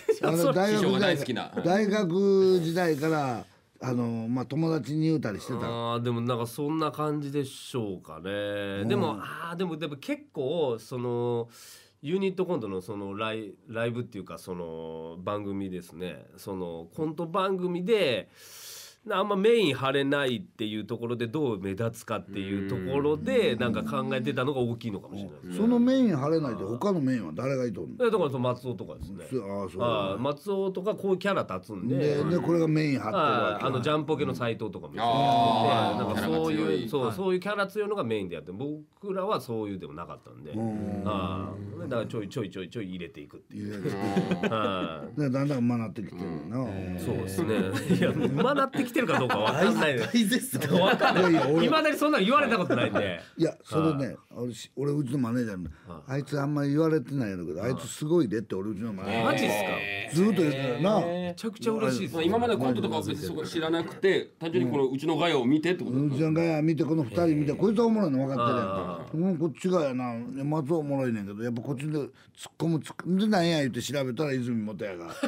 S2: 大学時代からまあ友達に言うたりしてた。
S5: でもなんかそんな感じでしょうかね。でも結構そのユニットコントのそのライブっていうかその番組ですね。そのコント番組であんまメイン張れないっていうところでどう目立つかっていうところでなんか考えてたのが大きいのかもしれないですね。
S2: そのメイン張れないで他のメインは誰がいとんの？
S5: だから松尾とかですね。松尾とかこういうキャラ立つんで。
S2: でこれがメイン張ってるわけ。
S5: ジャンポケの斎藤とかもやってて、なんかそういうキャラ強いのがメインでやって僕らはそういうでもなかったんで、だからちょい入れていくっていう。
S2: だんだんうまなってきてるな。
S5: そうですね。いやうまなってきてるかどうかわかんないです。わかんない。いまだにそんなの言われたことないんで。
S2: いやそれね、俺うちのマネージャーのあいつあんまり言われてないんだけど、あいつすごいでって俺うちのマネージャー。
S5: マジっ
S2: すか？ずっと言ってたな。
S5: めちゃくちゃ嬉しいです。
S3: 今までコントとかは別にそこ知らなくて、単純にこのうちのガヤを見てってこと。
S2: うちのガヤ見てこの二人見て、こいつはおもろいの分かってるやんか。こっちがやな、松尾おもろいねんけど、やっぱこっちで突っ込むでなんや言って調べたら泉元也が。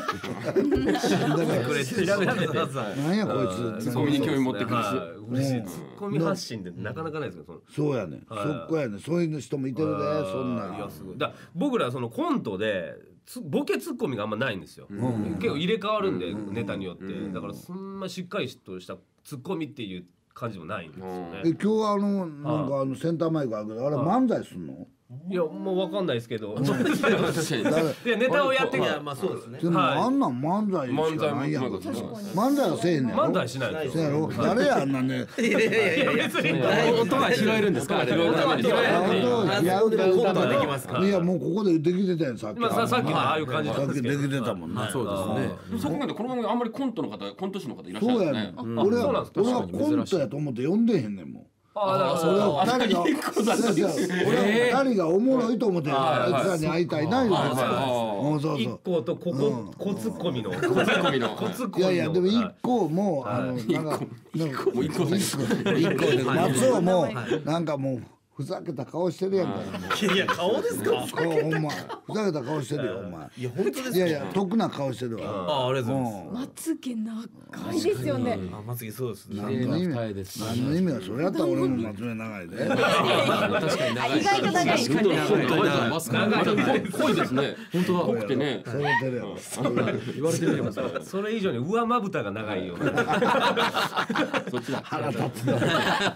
S5: 調べてください。
S2: なんやこいつ。
S3: そういう興味持ってくるし。
S5: 嬉しい。ツッコミ発信ってなかなかないですけど。
S2: そうやね。そこやね。そういう人もいてるで、そんな。
S5: いやすごい。僕らそのコントでボケツッコミがあんまないんですよ。結構入れ替わるんでネタによって。だからそんなしっかりとしたツッコミっていう感じもないんですよね。
S2: 今日はなんかセンターマイクあるけど、あれ漫才すんの？
S5: いやもう分かんないですけど、いやネタをやってきた。
S6: まあそうですね。
S2: でもあんなん漫才しかないやん。漫才はせえへんねん。
S5: 漫才しないですよ。
S2: せやろ。誰やあんなね。
S5: いや別に音は拾えるんですか？
S6: 音は拾える。いやコントはできますか？
S2: いやもうここでできてたやんさっき。
S5: さっきのああいう感じなんですけど。
S2: できてたもんね。
S4: そうですね。
S3: さっきまでこの番組あんまりコント師の方いらっしゃるんですね。
S2: 俺はコントやと思って呼んでへんねんもん。俺は2人がおもろいと思ってあいつらに会いたいな言うて
S5: 一個とこツッコミのコツッコミの
S2: いやいやでも一個もなんか松尾もなんかもうふざけた顔してるやんか。
S6: いや顔ですか？
S2: ほんまふざけた顔してるよお前。
S6: いや本当ですか？
S2: いやいや得な顔してるわ。
S6: ありがとうございます。
S1: まつげ長いですよね。
S6: まつげそうですね。
S2: 何の意味はそれやったら俺もまつげ長いで。
S1: 確かに長い。意外と長い。
S3: 長い。濃いですね。本当だ。濃くてね。
S2: そう言ってるよ。
S5: 言われてみればそれ以上に上まぶたが長いよ。
S3: そっちだ。
S2: 腹立つな。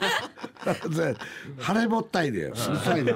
S2: 晴れぼったいでうるさいな。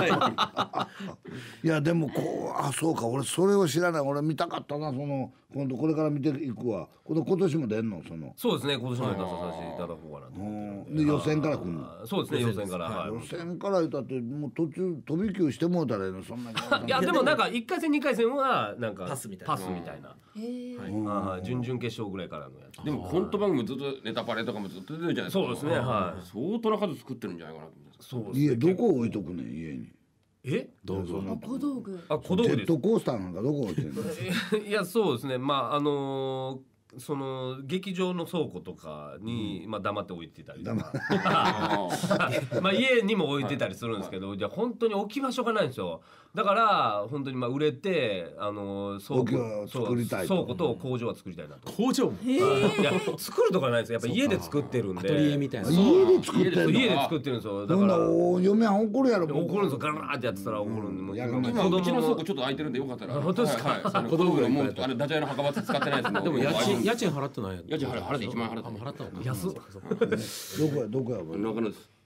S2: いやでもそうか俺それを知らない。俺見たかったな。今度これから見ていくわ。今年も出んの
S5: そうですね。今年も出させていただこうかなと思って。
S2: で予選から来るの？
S5: そうですね予選から。
S2: 予選から言ったってもう途中飛び級してもうたらいいのそんな。
S5: いやでもなんか1回戦2回戦はなんか
S6: パスみたいな。準々決勝ぐらいからのやつ。
S3: でもコント番組ずっとネタパレとかもずっと出てるじゃないですか。
S5: そうですね。
S3: 相当な数作ってるんじゃないかなと思って。
S2: 家どこ置いとくねん家に。
S5: どうぞ。
S1: 小道具。
S5: 小道具です。
S2: ジェットコースターなんかどこ置いてんの？
S5: いやそうですね。まあその劇場の倉庫とかに黙って置いてたりとかまあ家にも置いてたりするんですけど、じゃ本当に置き場所がないんですよ。だから本当に売れて倉庫と工場は作りたいなと。
S4: 工場も
S5: いや作るとかないですよ。やっぱ家で作ってるんで。
S4: アトリエみたいな。
S2: 家で作ってんの？
S5: 家で作ってるんですよ。だから
S2: 嫁はん怒るやろ。
S5: 怒るんですよ。ガラーってやってたら怒るんで。
S3: 今うちの倉庫ちょっと空いてるんでよかったら。
S5: 本当ですか？
S3: 小道具もうダジャレの墓場使ってないです。
S4: でも家賃払ってないやん。
S3: 家賃払って1万円払って。
S4: 払ったの？
S5: 安っ。
S2: どこや
S3: 中野です。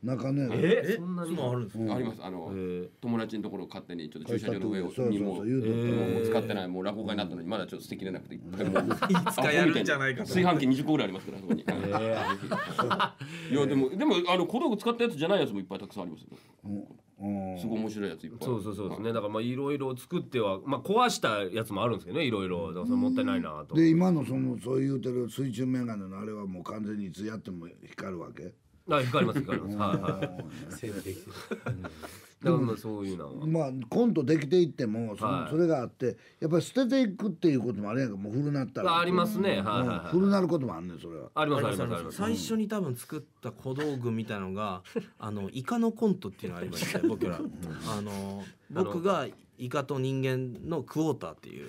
S2: 中野や
S5: そんなに
S6: あるんですか。
S3: あります。友達のところ勝手にちょっと駐車場の上にも
S2: そう言うとった
S3: もう使ってない、もう落語家になったのにまだちょっと捨てきれなくて、いっぱいもう
S6: いつかやるんじゃないかと。
S3: 炊飯器20個ぐらいありますから、そこに。いやでも小道具使ったやつじゃないやつもいっぱいたくさんありますよ。すごい面白いやついっぱい。
S5: そうですね。だからいろいろ作っては壊したやつもあるんですけどね、いろいろ。だからそれもったいないなと。
S2: で今のそう言うてる水中メガネのあれはもう完全にいつやっても光るわけ。
S5: 光ります。精度できてる。だからそういうのは。
S2: まあコントできていってもそれがあってやっぱり捨てていくっていうこともあれやんか、もう古なったら。
S5: ありますね。
S2: 古なることもあんねん、それは。
S5: あります。
S6: 最初に多分作った小道具みたいなのがイカのコントっていうのがありまして、僕ら僕がイカと人間のクォーターっていう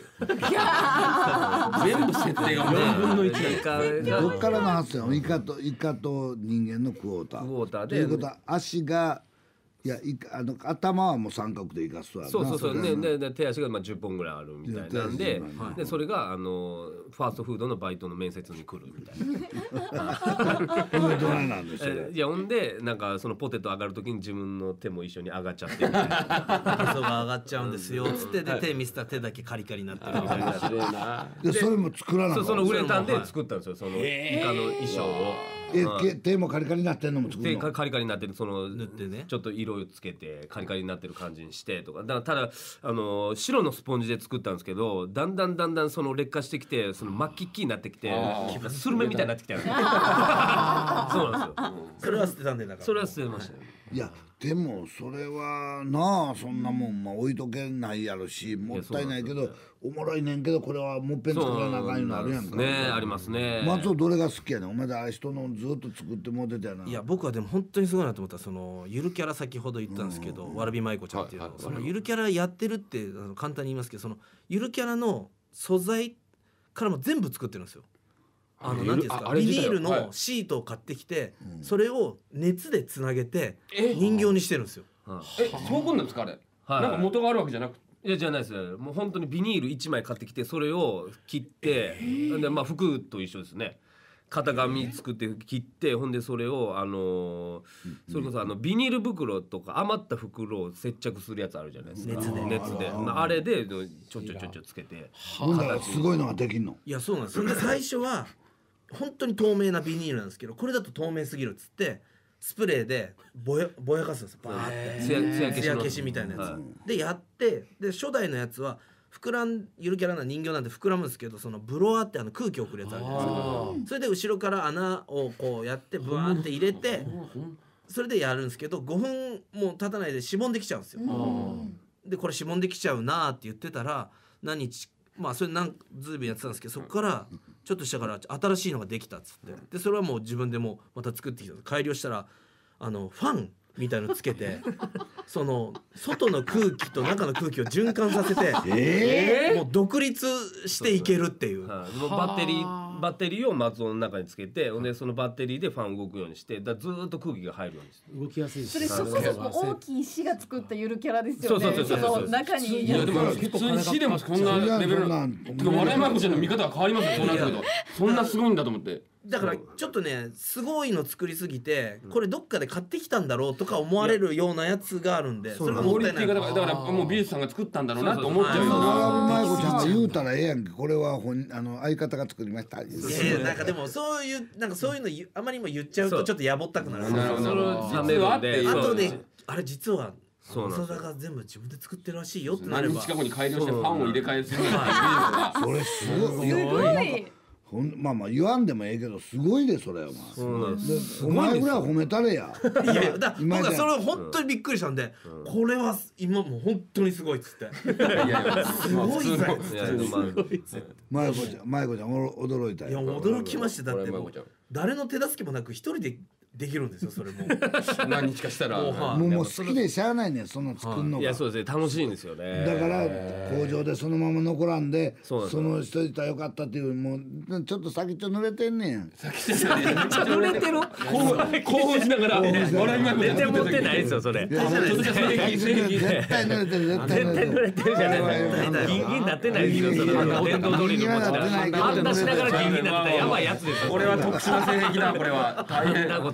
S3: 全部設定が4分の
S2: 1どっからの発想？イカと人間のクォーターということは足が頭はもう三角で生かすわな。
S5: そうね。手足が10本ぐらいあるみたいなんで、それがファーストフードのバイトの面接に来るみたいな。
S2: どないなんですよ。
S5: いやほんでなんかそのポテト上がるときに自分の手も一緒に上がっちゃって、へそ
S6: が上がっちゃうんですよつってで手見せたら手だけカリカリになってるみたいな。
S2: でそれも作らなかった。
S5: そのウレタンで作ったんですよ、そのイカの衣装を。
S2: 手もカリカリになってんのも作るの？
S5: 手カリカリになってる、その
S6: 塗ってね、
S5: ちょっと色をつけてカリカリになってる感じにしてとか。だからただ白のスポンジで作ったんですけど、だんだんその劣化してきて、そのマッキッキになってきてスルメみたいになってきた。そうなんですよ。
S6: それは捨てたんで、だから
S5: それは捨てましたよ。
S2: いやでもそれはなあ、そんなもん置いとけないやろし、もったいないけどおもろいねんけど、これはもっぺん作らなあかんいうのあるやんか。
S5: ね、ありますね。
S2: 松尾どれが好きやねん？お前であれ人のずっと作ってもうてたやな。
S6: いや僕はでも本当にすごいなと思ったら、そのゆるキャラ先ほど言ったんですけど、わらびまいこちゃんっていうの、そのゆるキャラやってるって簡単に言いますけど、そのゆるキャラの素材からも全部作ってるんですよ。なんていうんですか、ビニールのシートを買ってきて、それを熱でつなげて人形にしてるんですよ。
S3: そうくんなんですかあれ？なんか元があるわけじゃなくて。
S5: いやじゃないですよ。もう本当にビニール1枚買ってきて、それを切ってで服と一緒ですね。型紙作って切って、ほんでそれをそれこそビニール袋とか余った袋を接着するやつあるじゃないですか、熱であれでちょつけて、
S2: すごいのができんの。
S6: いやそうなんです。で最初は本当に透明なビニールなんですけど、これだと透明すぎるっつってスプレーでぼやかすんですよ。バーって艶消しみたいなやつでやって、で初代のやつはゆるキャラな人形なんで膨らむんですけど、そのブロワーって空気を送るやつあるじゃないですか。それで後ろから穴をこうやってブワーって入れて、それでやるんですけど、5分も経たないでしぼんできちゃうんですよ。でこれしぼんできちゃうなーって言ってたら、それずいぶんやってたんですけど、そこからちょっとしたから新しいのができたっつって、でそれはもう自分でもまた作ってきた。改良したらファンみたいのつけてその外の空気と中の空気を循環させて、もう独立していけるっていう。
S5: バッテリーを松尾の中につけて、でそのバッテリーでファン動くようにして、ずっと空気が入るようにして
S4: 動きやすい。
S1: それそこそこ大きい石が作ったゆるキャラですよね。
S5: そう
S1: その中に。
S3: いやでも普通に石でもこんなレベルな、笑いまいこちゃんの見方が変わりますよ。そうなるけどそんなすごいんだと思って。
S6: だからちょっとね、すごいの作りすぎて、これどっかで買ってきたんだろうとか思われるようなやつがあるんで、それがもったいない。
S3: だからもう美術さんが作ったんだろうなと思っちゃうよな。
S2: わらびまいこちゃんが言うたらええやんけ、これは相方が作りました。
S6: なんかでもそういうのあまりにも言っちゃうとちょっとやぼったくなる。
S3: 実はって
S6: 後であれ実は細田が全部自分で作ってるらしいよってなれば、
S3: 何日か後に改良してファンを入れ替えする。
S2: それすごい。まあ言わんでもええけどすごいで、それは。お前ぐらい褒めたれや。
S6: いや僕はそれ本当にびっくりしたんで、これは今もう本当にすごいっつって。すごいぜ。
S2: まいこちゃん驚いたよ。
S6: いや驚きました。だってもう誰の手助けもなく一人でできるんですよ、それも。
S3: 何日かしたら
S2: もう好きでしゃあないねん、その作るのが。
S5: いやそうですね、楽しいんですよね。
S2: だから工場でそのまま残らんで、その人いたらよかったっていう、もうちょっと先っちょ濡れてんねん。
S5: 濡れてる。
S3: 興奮しながら笑いまいこちゃん
S5: 全然持ってないですよそれ。
S2: 絶対濡れてる、絶対
S5: 濡れてるじゃない。ギンギンなってないですよ、その電動ドリル持ちながら。あんなしながらギンギンなってたらやばいやつですよ。
S3: これは特殊な性癖だ、これは大変。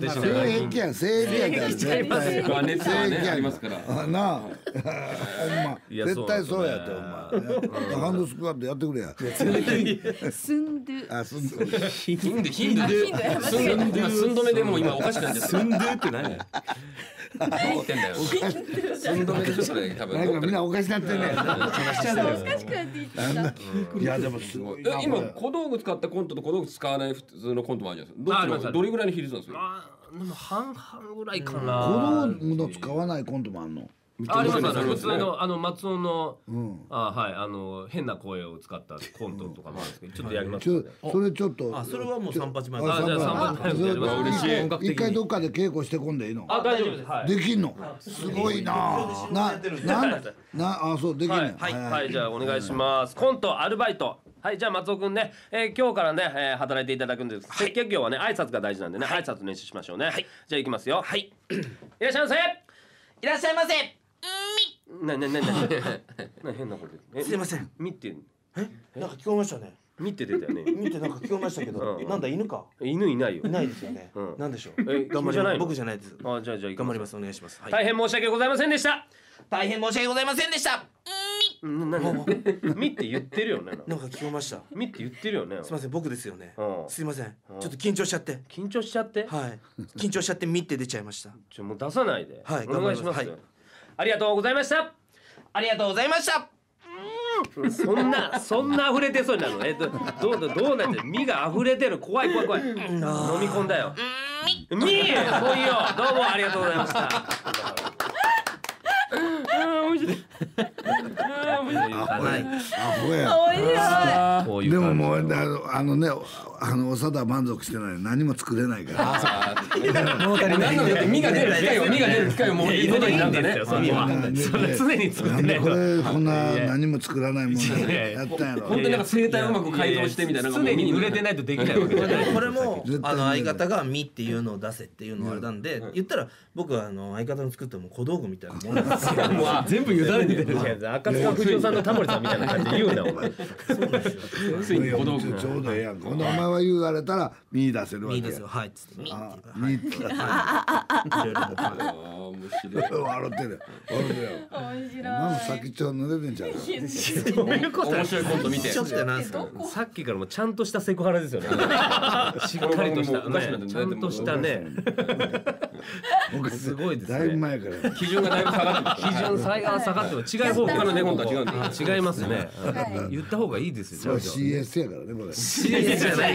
S5: でしょうか。
S2: 性癖や性癖やから絶対
S3: 熱はねありますから。
S2: なあほんま絶対そうやってお前ハンドスクワットやってくれや
S1: スンドゥ
S2: あすんど
S3: ヒンド寸止めでも今おかしくなって
S5: スンドゥって何？
S3: 何言ってんだよ。寸止めでしょそれ多分。
S2: なんかみんなおかしなってんねん
S1: おかしくなって言った
S2: いやでもすごいな
S3: 今小道具使ったコントと小道具使わない普通のコントもあるじゃないですか。どれぐらいの比率なんですか？
S5: でも半々ぐらいか
S2: 小
S5: な。
S2: 道具の使わないコントもあんの
S5: あります普通の松尾のはい変な声を使ったコントとかもあるんですけどちょっとやりますね。
S2: それちょっと
S6: それはもう三八前
S5: じゃあ三八前やります。
S3: 嬉しい。
S5: 本格的に
S2: 一回どっかで稽古してこんでいいの
S5: 大丈夫です。はい。
S2: できんのすごいなあそうできんの
S5: はいじゃあお願いします。コントアルバイト。はいじゃあ松尾くんね今日からね働いていただくんです。接客業はね挨拶が大事なんでね挨拶練習しましょうね。じゃあ行きますよ。いらっしゃいませ。
S6: いらっしゃいませ。
S5: 変なこと
S6: すいません。
S5: 見て
S6: なんか聞こえましたね。
S5: 見て出たよね。
S6: 見てなんか聞こえましたけど、なんだ犬か。
S5: 犬いないよ。
S6: いないですよね。なんでしょう。
S5: 頑張ります。
S6: 僕じゃないです。
S5: じゃあ
S6: 頑張ります。お願いします。
S5: 大変申し訳ございませんでした。
S6: 大変申し訳ございませんでした。
S5: 見って言ってるよね。
S6: なんか聞こえました。
S5: 見って言ってるよね。
S6: すいません僕ですよね。すいません。ちょっと緊張しちゃって。
S5: 緊張しちゃって。
S6: はい緊張しちゃって見って出ちゃいました。
S5: もう出さないで。
S6: はい
S5: お願いします。
S6: はい
S5: ありがとうございました。
S6: ありがとうございました。
S5: そんな溢れてそうになるの。どうなって身が溢れてる。怖い。飲み込んだよ。もういいよ。どうもありがとうございました。面白い。
S2: アホや
S1: 面白い。
S2: でももう長田満足してない何も作れないから
S3: 身が出る機会をもういいことになんだね。
S5: それ常に作ってない
S2: これこんな何も作らないもんやったんやろ
S3: 本当になんか声帯をうまく改造してみたいな。
S5: 常に濡れてないとできないわけじゃない。
S6: これも相方が「み」っていうのを出せっていうのをあれなんで言ったら僕は相方の作ったも小道具みたいなもんなんですよ。
S5: 全部委ねてる。赤塚不二夫さんのタモリさんみたいな感じで言うなお前。
S3: ついに小道具
S2: ちょうどええやん。お前は言われたら見出せるわけや。
S6: いいですよはいっつって「み」って
S2: 見って
S6: いろいろ
S2: 笑ってる
S1: 面白い。
S2: お前も先っちょ濡れてんちゃうか。
S5: そういうこと。
S3: 面白いコント見て。
S6: ちょっとなんすか。
S5: さっきからもちゃんとしたセクハラですよね。しっかりとしたちゃんとしたね。すごいですね。
S2: だいぶ前から
S3: 基準がだいぶ下がって
S5: 基準下がっても違い方向のねコントは違うんで違いますね。言った方がいいですよ。
S2: CS やからねこれ。
S5: CS じゃない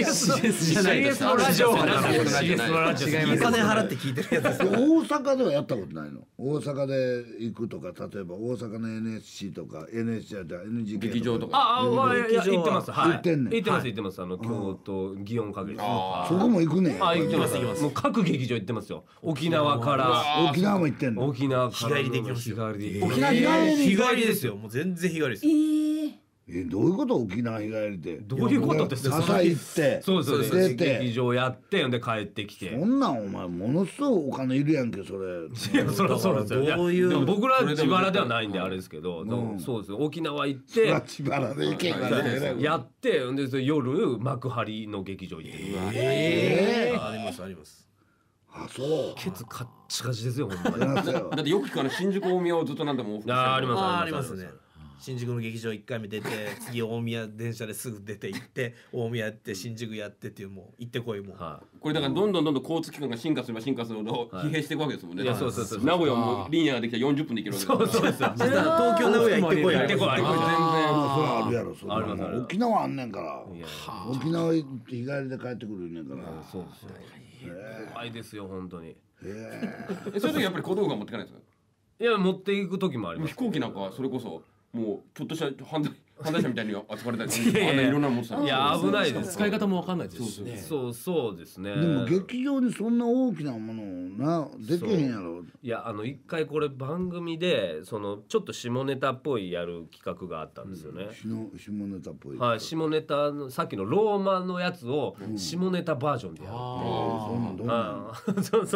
S5: 。CS のラジオはなんか CS のラジオ違います。
S6: お金払って聞いてるやつです。
S2: 大阪ではやったことないの。大阪で行くとか例えば大阪の NSC とか NSC じゃ NGK
S3: 劇場とか。
S5: 行ってます。
S2: 行ってんねん。
S5: 行ってます。京都祇園かけ。
S2: そこも行くねん。
S5: 行ってます。もう各劇場行ってますよ。沖縄から
S2: 沖縄も行ってんの。
S5: 沖縄から
S6: 日帰りできますよ。
S2: 沖縄
S6: 日帰りですよ。もう全然日帰りですよ。
S2: どういうこと沖縄日帰りで。
S5: どういうことって
S2: 朝行って
S5: そうです
S2: 出て
S5: 劇場やってで帰ってきて。
S2: そんなんお前ものすごいお金いるやんけそれ。
S5: いやそりゃそうですよ。でも僕ら自腹ではないんであれですけど、そうです沖縄行って
S2: 自腹で行け
S5: やってで夜幕張の劇場行って。
S6: あります
S2: あそう
S5: ケツカッチカチですよほんまに。
S3: だってよく聞かない新宿大宮をずっとなんでも
S5: あ
S6: りますね。新宿の劇場1回目出て次大宮電車ですぐ出て行って大宮やって新宿やってっていうもう行ってこいも
S3: これだからどんどん交通機関が進化すれば進化するほど疲弊していくわけですもんね。
S5: いやそう
S3: 名古屋もリニアができたら40分で行けるわけです。
S5: そうですよ。
S6: 東京名古屋行ってこい
S5: 行ってこい。
S2: それあるやろそれ。
S5: あります
S2: 沖縄あんねんから。沖縄行って日帰りで帰ってくるねんから。
S5: そうですよ。怖いですよ本当に。
S3: そういう時やっぱり小道具は持ってかないんですか。
S5: いや持っていく時もあります。
S3: 飛行機なんかはそれこそもうちょっとした犯罪者みたいに扱われたりあんないろんなもんさ。
S5: いや危ないです。
S7: 使い方もわかんないですしね。
S5: そうですね。
S2: でも劇場にそんな大きなものなできへんやろ。
S5: いや一回これ番組でちょっと下ネタっぽいやる企画があったんですよね。
S2: 下ネタっぽい。
S5: はい下ネタのさっきのローマのやつを下ネタバージョンでやる。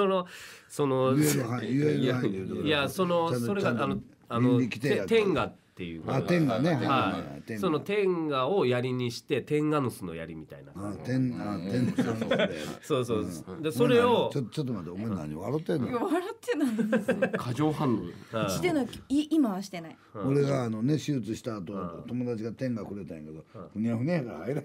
S5: その
S2: 言える範囲
S5: いやそれが天がっていう
S2: 天下ね、
S5: はいその天下を槍にして天下主の槍みたいな
S2: 天
S5: そうでそれを
S2: ちょっと待ってお前何笑ってんの？
S1: 笑ってないです。
S3: 過剰反応
S1: してない。今はしてない。
S2: 俺が手術した後友達が天下くれたんやけどふにゃふにゃやから入ら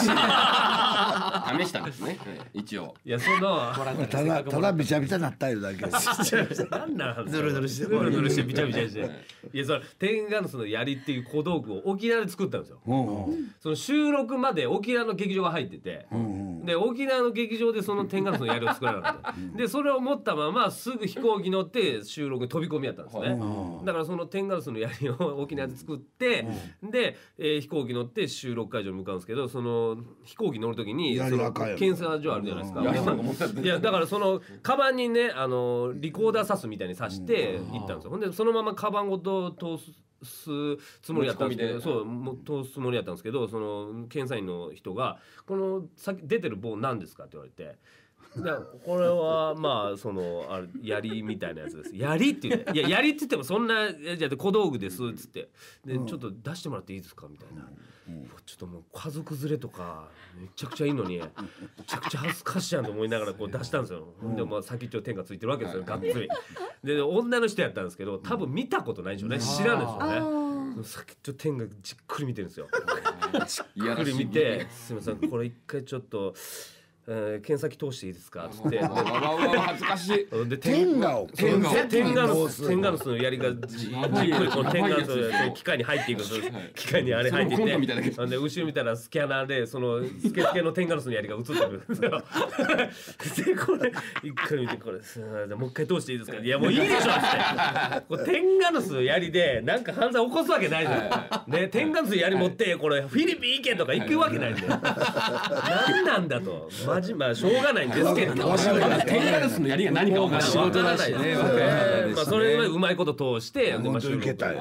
S2: へん
S3: 試したんですね一応。
S5: いやその
S2: ただびちゃびちゃなったいうだけ
S5: なんなんズルズルしてビチャビチャしていやそれ天下主の槍っていう小道具を沖縄で作ったんですよ。その収録まで沖縄の劇場が入っててで沖縄の劇場でその天下主の槍を作らなかったでそれを持ったまますぐ飛行機乗って収録に飛び込みやったんですね。だからその天下主の槍を沖縄で作ってで飛行機乗って収録会場に向かうんですけどその飛行機乗る時にその検査所あるじゃないですか。いやだからそのカバンにねリコーダー刺すみたいに刺して行ったんですよ。ほんでそのままカバンごと通すつもりやったんですけどそう通すつもりやったんですけどその検査員の人が「この先出てる棒何ですか?」って言われて。これはまあその槍みたいなやつです。槍って言って、いや槍って言ってもそんなじゃ小道具ですっつってでちょっと出してもらっていいですかみたいな。ちょっともう家族連れとかめちゃくちゃいいのにめちゃくちゃ恥ずかしいやんと思いながらこう出したんですよ。でも先っちょ天がついてるわけですよがっつり。で女の人やったんですけど多分見たことないんでしょうね知らんですよね。先っちょ天がじっくり見てるんですよ。じっくり見てすみませんこれ一回ちょっと。検査機通していいですか?」っつって
S3: 恥ずかしい。
S2: で天下
S5: 天下のその槍がじっくりこの天下の機械に入っていく機械にあれ入っていってで後ろ見たらスキャナーでそのスケスケの天下の槍が映ってくるんですよ。でこれ一回見てこれもう一回通していいですか?いやもういいでしょって天下の槍でなんか犯罪起こすわけないじゃん。ね天下の槍持ってこれフィリピン行けとか行くわけないんだよ。何なんだと。まあしょうがないんですけど天
S3: 下主の槍が何か分からない仕事だしね
S5: まあそれうまいこと通して
S2: いけた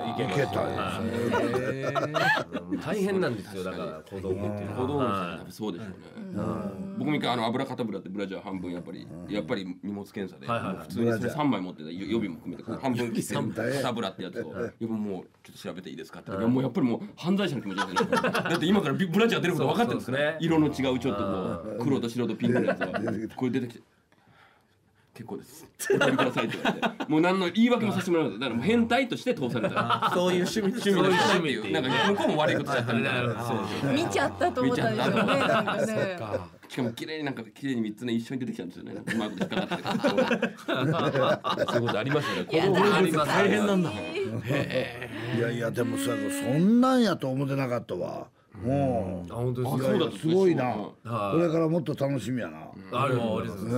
S5: 大変なんですよだから小道具っていう
S3: 小道具そうでしょうね。僕も一回油肩ブラってブラジャー半分やっぱり荷物検査で普通にそれ3枚持ってた予備も含めて半分切って肩ブラってやつをやっぱもうちょっと調べていいですかってもうやっぱりもう犯罪者の気持ちですね。だって今からブラジャー出ること分かってるんですね。色の違うちょっとこう黒と白とピンクのやつがこれ出てきて結構ですお取りくださいって言われてもう何の言い訳もさせてもらうだからもう変態として通された
S6: そういう趣味
S3: っていうなんか向こうも悪いことしちゃったみたいな
S1: 見ちゃったと思ったんでしょうねなんかね。
S3: しかも綺麗に3つね一緒に出てきたんですよね。うまく引っかかってそういうことありますよね。子供
S5: あります
S6: 大変なんだ。
S2: いやでもそんなんやと思ってなかったわ。
S5: 本当です
S3: そうだ
S2: すごいな。これからもっと楽しみやな。
S5: ありがとうございます。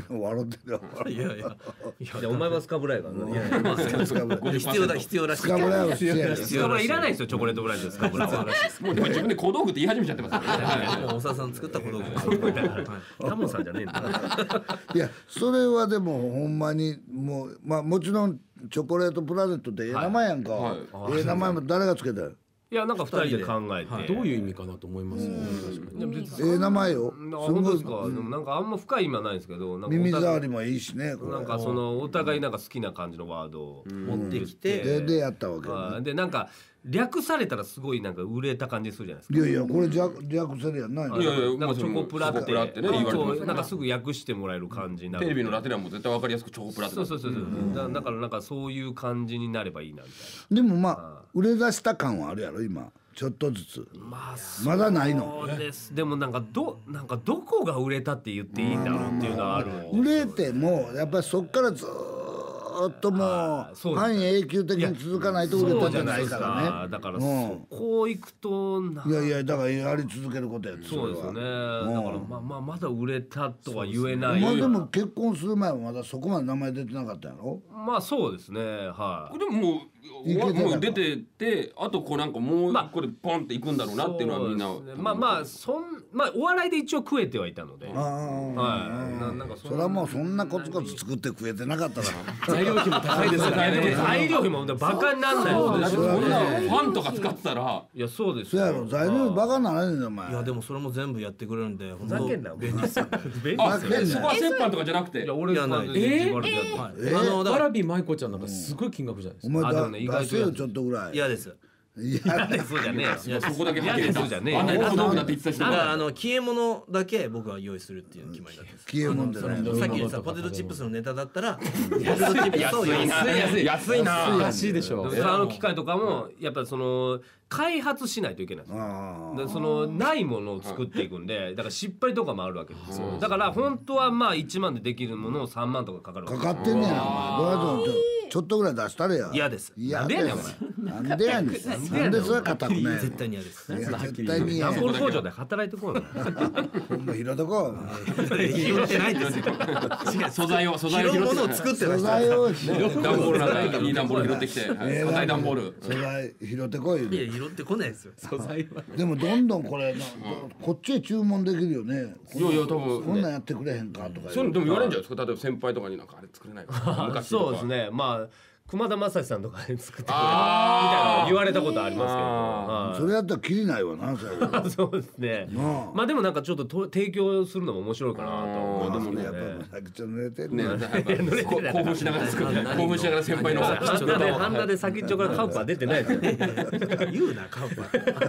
S2: 笑ってるよ。
S6: いや
S5: お前はスカブラやからな。
S6: 必要らしい。
S2: スカブラは
S5: スカブラいらないですよチョコレートブランドスカブラは。
S3: もうでも自分で小道具って言い始めちゃってますよね。
S6: もう長田さん作った小道具。
S5: タモさんじゃねえんだ。
S2: いやそれはでもほんまにもうもちろんチョコレートプラネットって名前やんか。名前も誰がつけたよ。
S5: いやなんか2人で考えて
S4: どういう意味かなと思いますね。
S2: 名前よ。
S5: 本当ですか。でもなんかあんま深い意味はないんですけど
S2: 耳障りもいいしね。
S5: なんかそのお互いなんか好きな感じのワードを持ってきて
S2: でやったわけ。
S5: でなんか略されたらすごいなんか売れた感じするじゃないですか。
S2: いやこれ略されやんない。
S5: なんかチョコプラってね言われてなんかすぐ訳してもらえる感じになる。
S3: テレビのラテ欄も絶対わかりやすくチョコプラって。
S5: そうだからなんかそういう感じになればいいなみたい
S2: な。でもまあ売れ出した感はあるやろ今。ちょっとずつまだないの。
S5: そうです。でもなんかどこが売れたって言っていいんだろうっていうのはある。
S2: 売れてもやっぱりそっからずっともう半永久的に続かないと売れたんじゃないからね。
S5: だからそこ行くと
S2: いやだからやり続けることやつ。
S5: そうですよね。だからまだ売れたとは言えない。
S2: でも結婚する前はまだそこまで名前出てなかったやろ。
S5: まあそうですね。はい。
S3: でももう出ててあとこうなんかもうこれポンっていくんだろうなっていうのはみんな。
S5: お笑いで一応食えてはいたので。
S3: はい。
S2: それはもうそんなコツコツ作って食えてなかったら。
S5: 材料費も高いですよね。材料費もバカにならない。
S3: そんなファンとか使ってたら。
S5: いやそうです。
S2: そうやろ材料費バカにならねえんだお前。
S6: いやでもそれも全部やってくれるんで
S5: ふざけんな。
S6: 便利ですよ。
S3: あそこは折半とかじゃなくて。
S5: いや俺
S6: じゃない。
S4: わらび舞子ちゃんなんかすごい金額じゃないですか。
S2: お前出せよちょっとぐらい。
S6: 嫌です。
S5: 嫌でそうじゃねえよ。
S3: そこだけはっきり
S5: そうじゃねえよ。
S3: あんなに小道具だって言ってた人
S6: だから消え物だけ僕は用意するっていう決まりだったんです。
S2: 消え物でね
S6: さっき言ったポテトチップスのネタだったらポテトチップスを用意する。
S3: 安いな。
S4: 安いでしょ。
S5: 機械とかもやっぱその開発しないといけないんですよ。でそのないものを作っていくんで、だから失敗とかもあるわけですよ。だから本当はまあ1万でできるものを3万とかかかるわけです。
S2: かかってんねや。どうやとちょっとぐらい出したれや。
S6: 嫌です。
S5: なんでやねんお
S2: 前。なんでやねん。なんでそれは固くね。
S6: 絶対に嫌です。
S2: 絶対に嫌。
S5: 段ボール工場で働いてこうよ。
S2: ほんま拾ってこ
S6: 拾ってないですよ。
S3: 素材を
S6: 拾うものを作ってま
S2: う。素
S6: した。
S2: 材を
S3: 段ボールなんかいい段ボール拾ってきて、硬い段ボール。
S2: 素材拾ってこい。
S6: いや拾ってこないですよ。素材は。
S2: でもどんどんこれこっちへ注文できるよね。
S3: いやいや多分
S2: こんなんやってくれへんかとか。
S3: そういうのでも言われるんじゃないですか。例えば先輩とかになんかあれ作れないか。昔
S5: そうですね。まあ熊田正史さんとかに作ってくれみたいな言われたことありますけど。
S2: それやったらきりないわな。
S5: そうですね。まあでもなんかちょっと提供するのも面白いかなと思いますね。
S2: やっぱりちょっと濡れてる
S3: ね。興奮しながら作って興奮しながら先輩の
S5: ハンダで先っちょからカウパー出てないですよ。
S6: 言うなカウパ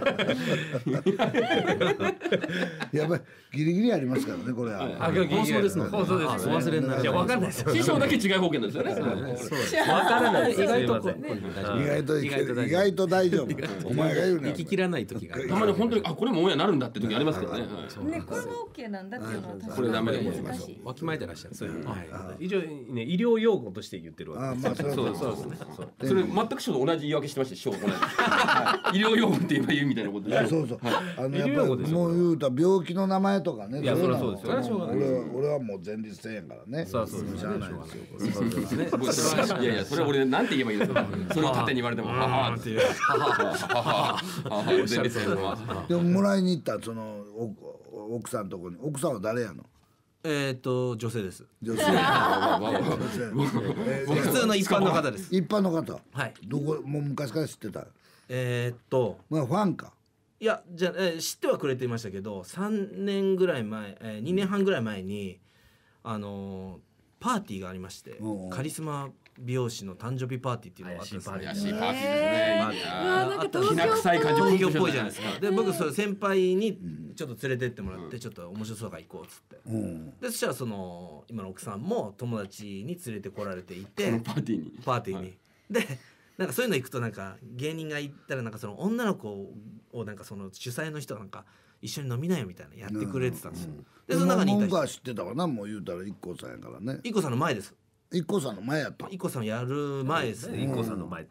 S6: ー。
S2: やっぱりギリギリありますからねこれは。
S5: 放送ですの。放送です。
S4: お忘れになる。
S5: いやわかんないですよ。
S3: 師匠だけ違い保険ですよね。
S5: わからない。
S4: 意外と
S2: 意外と大丈夫。お前が言うね。
S4: 行き切らない時が。
S3: たまに本当にこれもオンエアなるんだって時ありますけどね。
S1: ねこれも OK なんだっていうのは
S3: これダメでございます。
S4: わきまえてらっしゃる。そういうの。
S5: 一応ね医療用語として言ってるわけです。そうですね。
S3: それ全く師匠と同じ言い訳してました。師匠同じ。医療用語って今言うみたいなことで。
S2: そうそう。やっぱりもう言うたら病気の名前とかね。
S5: いやそれはそうですよね。
S2: 俺はもう前立腺やからね。
S5: そうですね。
S3: いやいやそれ俺なんて言えばいいですか。それを縦に言われてもははっていう。前立腺は。
S2: でももらいに行ったその奥さんとこに奥さんは誰やの？
S6: 女性です。
S2: 女性。
S6: 普通の一般の方です。
S2: 一般の方。
S6: はい。
S2: どこもう昔から知ってた。まあファンか。
S6: いやじゃ知ってはくれていましたけど3年ぐらい前2年半ぐらい前にパーティーがありましてカリスマ美容師の誕生日パーティーっていうのがあったんですね。
S3: 怪しいパーティーですね。
S1: き
S3: な臭い感じ。
S6: 東京っぽいじゃないですか。で僕それ先輩にちょっと連れてってもらってちょっと面白そうから行こうっつって。でそしたらその今の奥さんも友達に連れてこられていて
S3: パーティーに。
S6: でなんかそういうの行くとなんか芸人が行ったらなんかその女の子をなんかその主催の人がなんか一緒に飲みなよみたいなやってくれてたんですよ。でその中にいた人。
S2: 僕は知ってたわなもう言うたらIKKOさんやからね。
S6: IKKOさんの前です。
S2: IKKOさんの前やった。
S6: IKKOさんやる前ですね。
S5: IKKOさんの前って。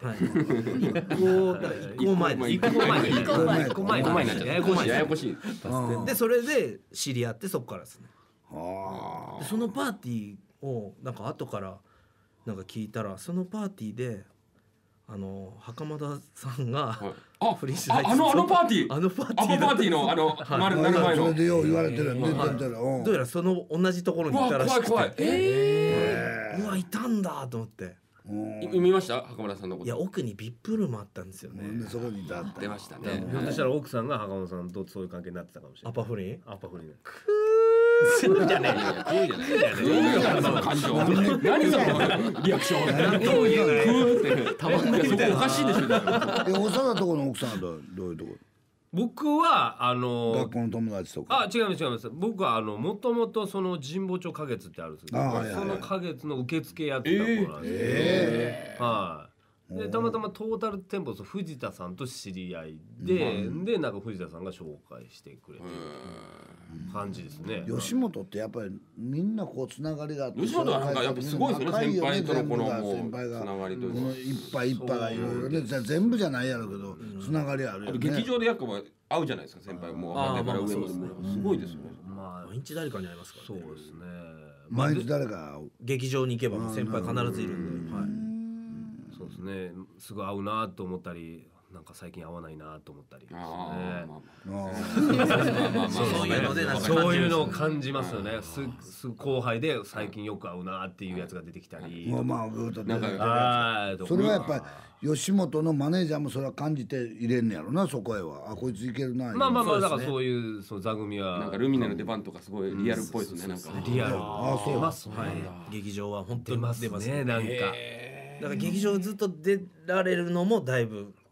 S6: IKKO前です。
S5: IKKO前になっちゃう。ややこしい。
S6: でそれで知り合ってそこからですね。でそのパーティーをなんか後からなんか聞いたらそのパーティーで袴田さんがフリースライ
S3: あのパーティー
S6: あのパーティー
S3: アッパーパーティーのなる前の
S2: それでよう言われてる
S6: どうやらその同じところにいたらしくて
S3: 怖い。
S6: うわいたんだと思って
S3: 見ました袴田さんのこと。
S6: いや奥にビップルームあったんですよね。
S2: そこにいた
S3: 出ましたね。
S5: ひょっとしたら奥さんが袴田さんとそういう関係になってたかもしれない。
S6: アパフリン
S5: じゃねえよ。
S3: 感情。何そのリアクション。たまんないみたいな。おかしいでしょ。
S2: 長田とこの奥さんはどういうとこ？
S5: 僕は
S2: 学校の友達とか。
S5: 違います。僕はもともとその神保町花月ってあるんですけど、その花月の受付やってた子なんですよ。はい。でたまたまトータルテンボス藤田さんと知り合いで、なんか藤田さんが紹介してくれてる感じですね。
S2: 吉本ってやっぱりみんなこうつながりがあって、
S3: 吉本はなんかやっぱすごいですよね。先輩とのこのつながりというか、
S2: いっぱいいっぱいがいろいろね、全部じゃないやろうけどつながりあるよね。
S3: 劇場でやっぱ会うじゃないですか先輩も若手から上まですごいですよね。
S6: まあ毎日誰かに会いますから。
S5: そうですね。
S2: 毎日誰か会う。
S6: 劇場に行けば先輩必ずいるんで。
S5: そうですね。すぐ会うなと思ったり、なんか最近会わないなと思ったりですね。そういうのを感じますよね。後輩で最近よく会うなっていうやつが出てきたり。
S2: それはやっぱり吉本のマネージャーもそれは感じて入れんねやろな、そこへは。こいついけるな。
S5: まあだからそういう座組は
S3: なんかルミネの出番とかすごいリアルっぽいですね。なんか
S5: リアル
S2: 出
S5: ますね。
S6: 劇場は本当に
S5: 出ますね。なんか
S6: だから劇場ずっと出られるのもだいぶ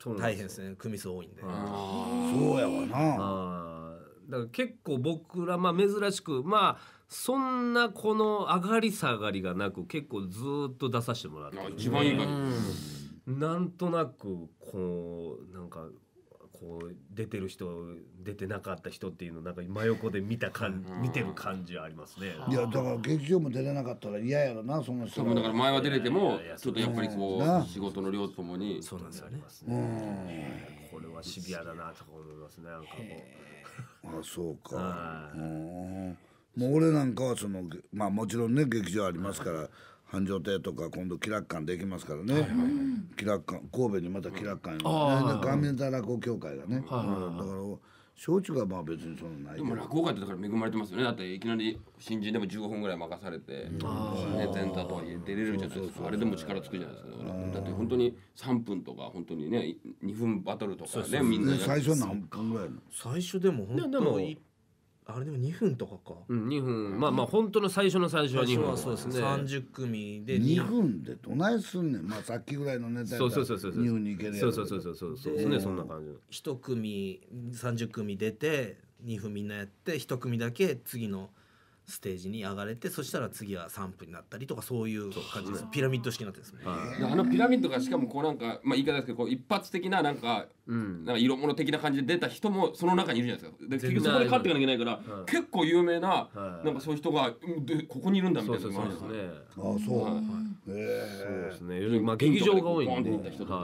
S6: 大変ですね。組数多いんで。
S2: そうやわな。
S5: だから結構僕ら珍しくそんなこの上がり下がりがなく結構ずっと出させてもらって
S3: 一番いい感
S5: じ。なんとなくこうなんかこう出てる人出てなかった人っていうのなんか真横で見てる感じはありますね。
S2: いやだから劇場も出れなかったら嫌やろなその人。
S3: だから前は出れてもちょっとやっぱりこう仕事の量とともに。
S5: そうなんですよね。これはシビアだなとか思いますね。なんかこう。
S2: あ、そうか。もう俺なんかはそのもちろんね劇場ありますから繁盛亭とか今度気楽館できますからね。気楽館神戸にまた気楽館ガンメンタ落語協会がね。だから小中が別にそんなない。
S3: でも落語界ってだから恵まれてますよね。だっていきなり新人でも15分ぐらい任されて前座とはいえ出れるじゃないですか。あれでも力つくじゃないですか。だって本当に3分とか本当にね2分バトルとかねみんな
S2: 最初何分ぐらいの。
S6: 最初でも本当あれでも2分とかか。
S5: 2分本当の最初は2分。
S6: そうですね。30組で
S2: 2分でどないすんねん。さっきぐらいのネタやったら2分にいけるやろ。
S5: そうですね。そんな感じ。
S6: 1組30組出て2分みんなやって1組だけ次のステージに上がれてそしたら次は3分になったりとかそういう感じです。ピラミッド式になってですね。
S3: ピラミッドがしかもこうなんか言い方ですけどこう一発的ななんか色物的な感じで出た人もその中にいるじゃないですか。で結局そこで勝っていかなきゃいけないから結構有名ななんかそういう人がここにいるんだみたいな。そうですね。
S2: あ、そう。そう
S5: ですね。劇場が多いんで。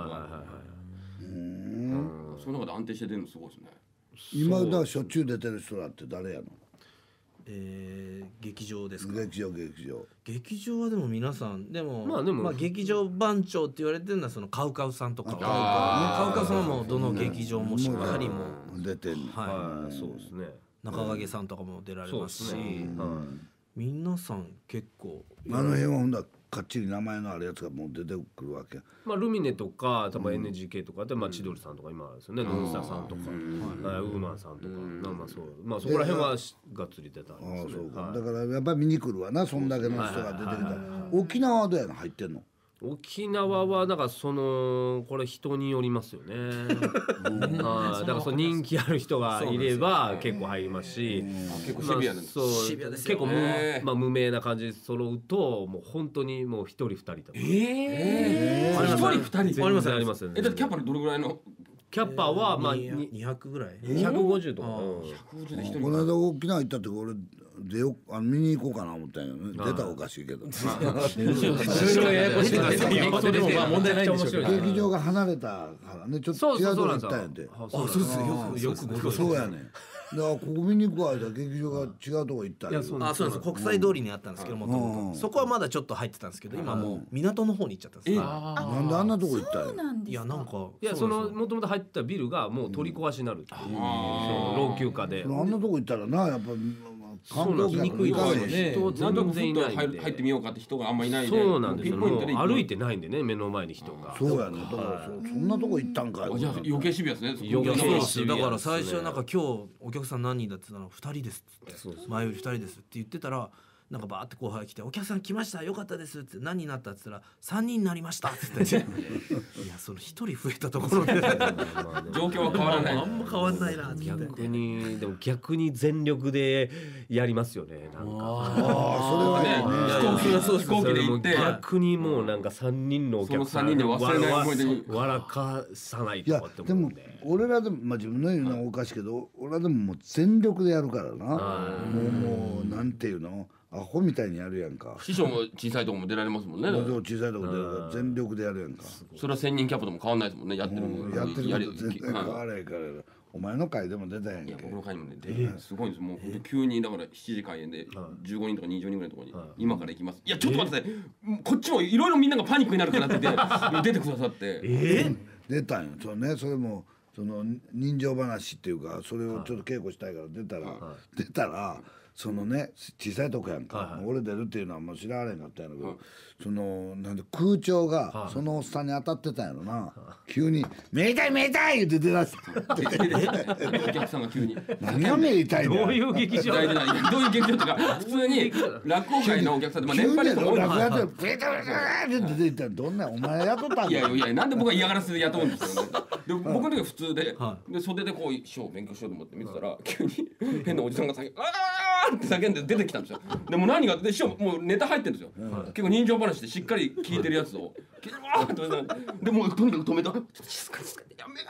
S3: その中で安定して出るのすごいですね。
S2: 今だからしょっちゅう出てる人だって誰やの。
S6: 劇場ですか。
S2: 劇
S6: 場はでも皆さんでも劇場番長って言われてるのはそのカウカウさんとかカウカウさんはもうどの劇場もしっかりも
S2: 出てる。
S5: そうですね。
S6: 中影さんとかも出られますし皆さん結構
S2: あの辺はほんだかっちり名前のあるやつがもう出てくるわけ。
S5: ルミネとか多分 NGK とかで千鳥さんとか今ですよね。ノンスターさんとかウーマンさんとかそこら辺はがっつり出たんですね。
S2: だからやっぱり見に来るわなそんだけの人が出てきた。沖縄はどうやの入ってんの。
S5: 沖縄はだからこれ人によりますよね。だから人気ある人がいれば結構入りますし、
S3: 結構シビアなんです。
S5: 結構無名な感じで揃うともう本当にもう1人2人とか。
S3: 1人2人
S5: ありますよね。
S3: だってキャパどれぐらいの。
S5: キャパは
S6: 200ぐらい
S5: 150とか。
S2: この間沖縄行った時俺見に行こうかな思ったんよね。出たらおかしいけど。劇場が離れたからねちょっと違うとこ行ったんやて。そうやね。だからここ見に行く間劇場が違うとこ行ったんや。
S6: そうです。国際通りにあったんですけどもそこはまだちょっと入ってたんですけど今もう港の方に行っちゃったんです。
S2: なんであんなとこ行ったんや。
S6: いやなんか
S5: そのもともと入ってたビルがもう取り壊しになるっていう老朽化で。
S2: あんなとこ行ったらなやっぱ観光客
S5: 行かないね。
S3: 何とか入ってみようかって人があんまりいないで。
S5: そうなんですよ。歩いてないんでね目の前に人が。
S2: そうやね。だからそんなとこ行ったんかい。
S3: じゃあ余計シビアですね。
S6: だから最初なんか今日お客さん何人だって言ったら2人ですって前より2人ですって言ってたらなんかバーって後輩来てお客さん来ましたよかったですって何になったって言ったら3人になりましたって言っていやその1人増えたところで
S3: 状況は変わらない。
S6: あんま変わんないなって。
S5: 逆に全力でやりますよね。なんか
S2: それは
S3: 飛行機で行って
S5: 逆にもうなんか3人のお客さん
S3: で忘れない思い出に
S5: 笑かさないとかって思うんで。
S2: でも俺らでも自分の言うのはおかしいけど俺らでももう全力でやるからな。もうなんていうのアホみたいにやるやんか。
S3: 師匠も小さいとこも出られますもんね。
S2: 小さいとこ出るから全力でやるやんか。
S3: それは1000人キャパとも変わんないですもんね。やってる
S2: こと全然変わらないから。お前の会でも出たやんけ。
S3: 僕の会にもねすごいんです。もう急にだから7時開演で15人とか20人ぐらいのところに今から行きます。いやちょっと待ってこっちもいろいろみんながパニックになるってなってて出てくださって。
S2: 出たんよ。そうねそれもその人情話っていうかそれをちょっと稽古したいから出たらそのね小さいとこやんか、俺出るっていうのはもう知られんかったんやけど、そのなんで空調がそのおっさんに当たってたんやろな、急に「目痛い目痛い!」って出だして
S3: お客さんが急に
S2: 何が目痛いんだよ。
S5: どういう劇場
S3: どういう劇場とか普通に落語会のお客さんで年配の人も多い
S2: 落語やってるベタベタって出ていったらどんなお前雇ったんだ
S3: いやいやなんで僕は嫌がらせで雇うんですよね。で僕の時は普通で、で袖でこう師匠勉強しようと思って見てたら急に変なおじさんが叫んで「あー!」って叫んで出てきたんですよ。でも何がで師匠もうネタ入ってるんですよ。結構人情話でしっかり聞いてるやつをわーってでもうとにかく止めた。ちょっと静かに静かに。いや目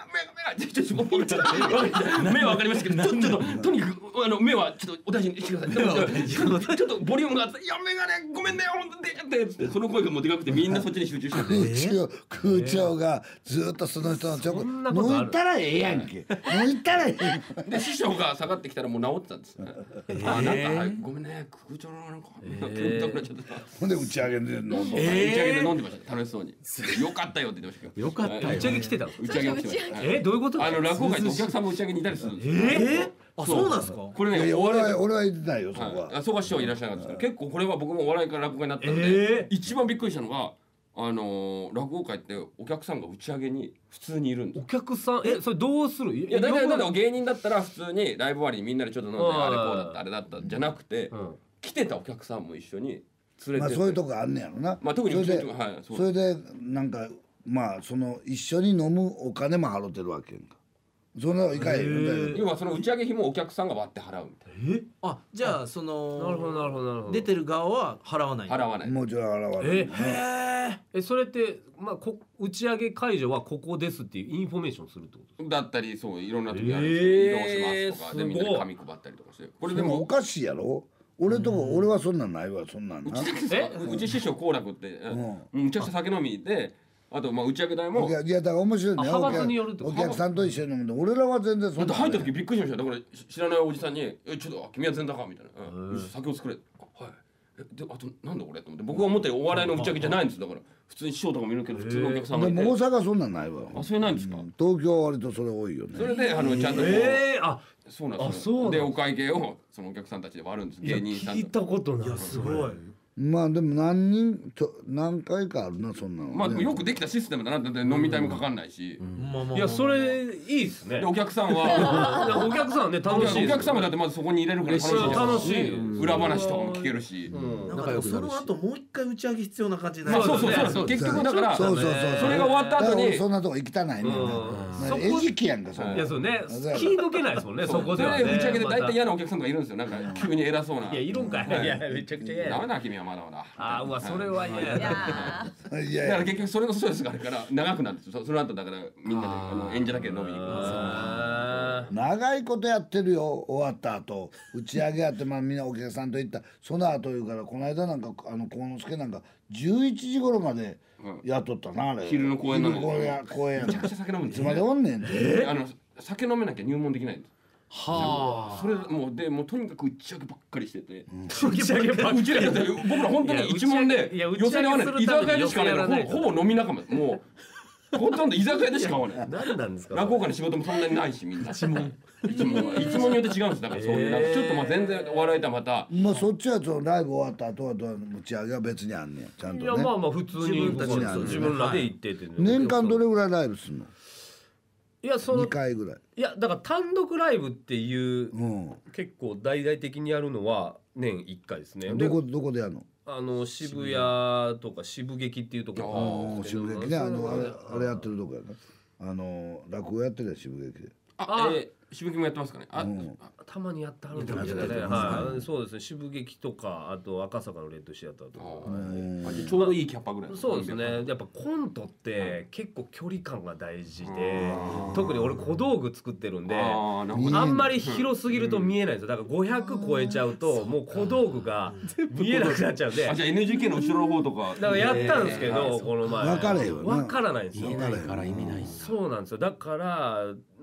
S3: が目は分かりましたけどちょっととにかく目はちょっとお大事にしてください。ちょっとボリュームがあって「いや目がねごめんね本当に」ってその声がもうでかくてみんなそっちに集中して
S2: 空調がずっとその人のちょこ抜いたらええやんけ抜いたらええ
S3: で師匠が下がってきたらもう治ってたんですね。あなんかごめんね空調のなんか急に痛くなっちゃった。
S2: ほんで打ち上げで飲んで
S3: 打ち上げで飲んでました楽しそうに。よかったよって言ってましたけど。
S4: よかったよ。
S5: 打ち上げ来てたの？
S3: 打ち上げも来てました。
S5: どういうこと？
S3: 落語会ってお客さんも打ち上げにいたりするんですよ。
S6: あ、そうなんですか。
S3: これね
S2: いやいや俺は言ってないよそこは。
S3: そこは師匠いらっしゃるんですけど結構これは僕もお笑いから落語家になったので一番びっくりしたのが落語会ってお客さんが打ち上げに普通にいるんです。
S5: お客さんそれどうする？
S3: いや大体芸人だったら普通にライブ終わりにみんなでちょっと飲んであれこうだったあれだったじゃなくて来てたお客さんも一緒に連れて
S2: まあそういうとこあんねやろな。
S3: まあ特に
S2: それでなんかまあその一緒に飲むお金も払ってるわけやんか。そんなのいかへんよ。
S3: 要はその打ち上げ費もお客さんが割って払うみたいな。
S6: あ、じゃあその
S5: なるほどなるほどなるほど。
S6: 出てる側は払わない。
S3: 払わない。
S2: もちろん払わない。
S5: それってまあ打ち上げ会場はここですっていうインフォメーションするってことですか？
S3: だったりそういろんな時あるんですよ。移動しますとかでみんなで紙配ったりとかして。これでも
S2: おかしいやろ。俺はそんなんないわそんなんな。
S3: うち師匠好楽ってむちゃくちゃ酒飲みで。あとまあ打ち上げ代も
S2: いやだから面白いね。
S5: 派閥によるって
S2: お客さんと一緒に飲むんで俺らは全然そんな。
S3: 入った時びっくりしました。だから知らないおじさんに「ちょっと君は前座か」みたいな「酒を作れ」はいであとなんだこれと思って僕が思ってるお笑いの打ち上げじゃないんです。だから普通に師匠とかもいるけど普通のお客さんがいて。
S2: でも大阪そんなんないわ。
S3: あそれないんですか？
S2: 東京は割とそれ多いよね。
S3: それでちゃんと
S5: あ
S3: そうなんですよ。でお会計をそのお客さんたちで割るんです。芸人さん
S5: 聞いたことない。
S6: すごい。
S2: まあでも何回かあるなそんなの、ね。
S3: まあでもよくできたシステムだなって飲み代もかかんないし。
S5: いやそれいいですね。
S3: でお客さんは
S5: お客さんはね楽しい。
S3: お客さんもだってまずそこに入れるから楽しい。裏話とかも聞けるし。
S6: なんかその後もう一回打ち上げ必要な感じで。
S3: そう結局だからそれが終わった後に
S2: そんなとこ行きたないねんな。餌食やんかそれ。
S5: いやそうね気抜けないですもんねそこではね。
S3: 打ち上げで大体嫌なお客さんがいるんですよ。なんか急に偉そうな。
S5: いやいるんかい。いやめちゃくちゃ嫌や。
S3: ダメだ君はまだまだ。
S5: あうわそれは嫌や。
S3: だから結局それのストレスがあるから長くなるんですよ。その後だからみんなで演者だけで飲みに行く。
S2: 長いことやってるよ終わった後打ち上げやってまあみんなお客さんと行ったその後言うからこの間なんか幸之助なんか11時頃までやっとったなあれ。
S3: 昼の公演なのに。
S2: 公演や。
S3: めちゃくちゃ酒飲むんです。
S2: いつまでおんねんて。
S3: 酒飲めなきゃ入門できないんです。
S5: はあ。
S3: それもうとにかく打ち上げばっかりしてて。
S5: 打ち上げばっかり。
S3: 僕ら本当に一問で寄せではない居酒屋でしかないほぼ飲み仲間もうほとんど居酒屋でしか会わない。
S5: 何なんですか。
S3: 落語家の仕事もそんなにないしみんな。一問によって違うんです。だからそういうなんかちょっとまあ全然お笑いとはまた。
S2: まあそっちはそのライブ終わった後は打ち上げは別にあんねんちゃんとね。
S5: いやまあ普通に自分らで行ってて。
S2: 年間どれぐらいライブするの？
S5: いやその
S2: 2回ぐらい。
S5: いやだから単独ライブっていう結構大々的にやるのは年1回ですね。
S2: どこでやるの？
S5: 渋谷とか渋劇っていうところ。
S2: 渋劇ねあれやってるとこやな。落語やってるや渋劇で。
S3: 渋劇もやってますかね。
S5: たまにやってはるんですね。そうですね。渋劇とかあと赤坂のレッドシアターとか。
S3: ちょうどいいキャパぐらい。
S5: そうですね。やっぱコントって結構距離感が大事で、特に俺小道具作ってるんで、あんまり広すぎると見えないんですよ。だから500超えちゃうともう小道具が見えなくなっちゃうんで。
S3: じゃあ NGK の後ろの方とか。
S5: だからやったんですけどこの前。
S2: 分からないんですよ。
S5: 見えないから意味ない。そうなんですよ。だから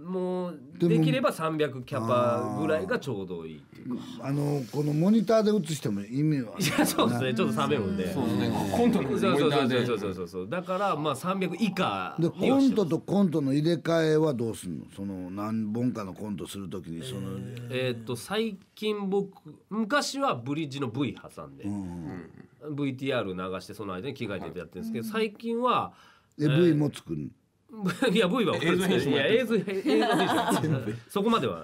S5: もうできれば300キャパぐらいがちょうどいいっていうか。
S2: このモニターで映しても意味は。
S5: いやそうですね、ちょっと冷めるんで。
S3: そうですね。コントのモニターで。
S5: そうだからまあ300以下
S2: でコントとコントの入れ替えはどうすんの？その何本かのコントするときにその。
S5: 最近昔はブリッジの V 挟んで、VTR 流してその間に着替えてやってるんですけど、最近は
S2: V も作る。
S5: いや V は
S3: 映像編集もやってる。
S5: 映像編集そこまでは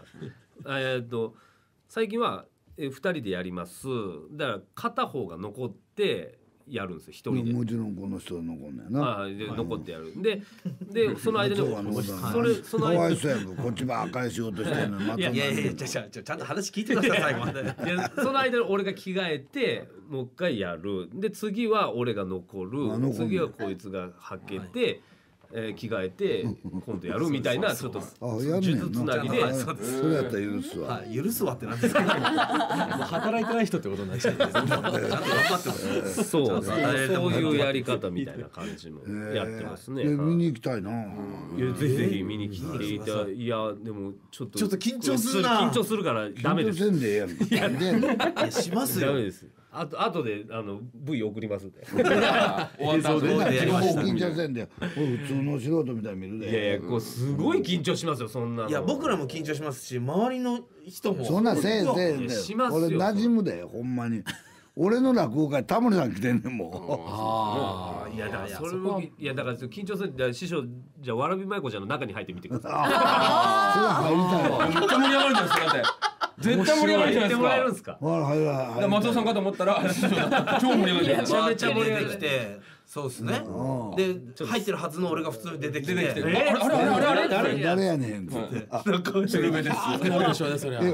S5: 最近は2人でやります。だから片方が残ってやるんですよ、一人で。
S2: もちろんこの人が残んねんな。
S5: で残ってやる。でその間に
S2: そのかわいそうやん。こっちも赤い仕事してるのに。
S6: いやちゃんと話聞いてください最後まで。
S5: その間に俺が着替えてもう一回やる。で次は俺が残る。次はこいつがはけて。着替えてコントやるみたいなちょっと呪術つなぎで。
S2: それやったら許すわ。
S6: 許すわってなんですか。
S7: 働いてない人ってことになっちゃうんです。ちゃんと頑張ってます。
S5: そういうやり方みたいな感じもやってますね。
S2: 見に行きたいな。
S5: いやぜひぜひ見に来ていた。いやでもちょっと
S7: 緊張するな。
S5: 緊張するからダメです。
S2: 緊張せんでええやん。
S6: いやしますよ。
S5: ダメです。あとでV 送りますんで。
S3: 終わった後で
S2: やりました。緊張せんで、普通の素人みたいに見るで。
S5: いやこうすごい緊張しますよそんなの。
S6: いや僕らも緊張しますし、周りの人も。
S2: そんなせいで、
S5: しますよ。
S2: 俺馴染むでほんまに。俺の落語会タモリさん来てんねん
S5: もう。いやだからそれもだから緊張する。師匠じゃあわらびまいこちゃんの中に入ってみてください。
S2: それ入りたい。
S3: めっちゃ盛り上がるじゃないですか。だって絶対盛り上がるじゃないですか。
S5: もらえるんですか。
S3: 松尾さんかと思ったら超盛り上がるじゃないですか。
S6: めちゃめちゃ盛り上がってきて、そうですね。で入ってるはずの俺が普通に出てきて、
S2: 誰やねんって。
S3: スルメです。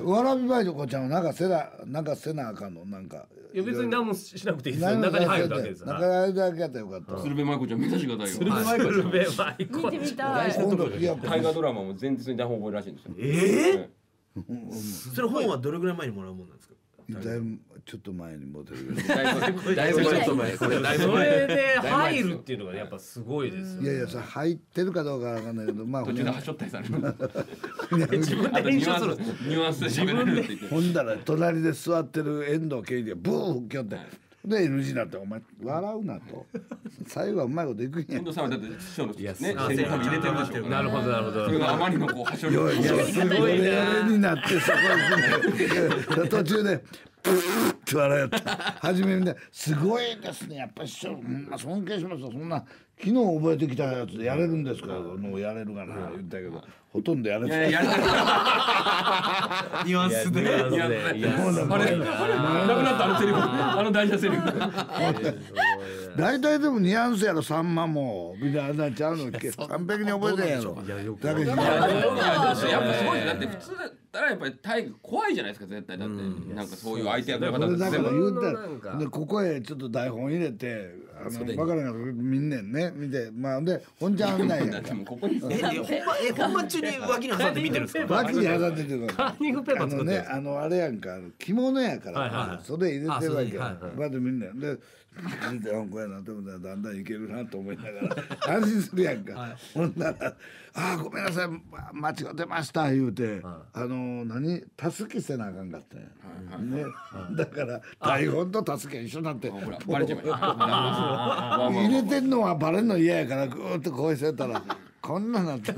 S2: わらびまいこちゃんはなんかせなあかんのなんか。
S5: いや別に何もしなくていいですよ。中に入るだけです。
S2: 中に入るだけやったらよかった。
S3: スルメまいこちゃん目指してくださいよ。
S5: スルメまいこ。
S1: 見てみたい。
S3: 大河ドラマも前日に台本覚えるらしいんですよ。
S6: それ本はどれぐらい前にもらうもんなんですか。
S2: だいぶちょっと前にモデル。
S3: だいぶちょっと前。
S5: それで入るっていうのがやっぱすごいですよ。
S2: いやいや、それ入ってるかどうかわかんないけど、まあ
S3: 途中ではしょったりされる。
S5: 自分で練習する。
S3: ニュアンスで喋れるって言って。
S2: ほんだら隣で座ってる遠藤圭がブー吹きよって。で NG になってお前笑うなと。最後はうまいこといくんや。
S3: 遠藤さんはだって師匠のねセリフ入れてるでしょ。
S5: なるほどなるほど。
S3: それがあまりのこうはしょり。
S2: いやすごいね。になってそこに途中でプーって笑いよった。初めにねすごいですねやっぱり師匠尊敬しますよ。そんな昨日覚えてきたやつでやれるんですかのやれるかな言ったけどほとんどやれてない。
S3: やれない。
S6: ニュアンスで。
S3: あれなくなったセリフ大事なセリフ。
S2: 大体でもニュアンスやろさんまもみたいなちゃうの完璧に覚えてんやろ。だけど
S3: やっぱすごいだって普通だったらやっぱり大河怖いじゃないですか絶対だってなんかそういう相手役の方
S2: だから言うた
S5: ら
S2: でここへちょっと台本入れてバカなが見んねんね見てまあで本ちゃん見ないやんか。
S3: ここに
S6: 本番中に脇に挟んで見てるんですか。
S2: 脇に挟んでてる
S5: カーニングペーパー作ってるんですか。
S2: あれやんか着物やからそれ入れてるわけや。バで見んねんで見てこれなって思ったらだんだんいけるなと思いながら安心するやんか。ほんならごめんなさい間違ってました言うて何助けせなあかんかったんやね。だから台本と助け一緒になって
S3: バレちゃう。
S2: 入れてんのはバレんの嫌やからグーッとこうしてたらこんななってる。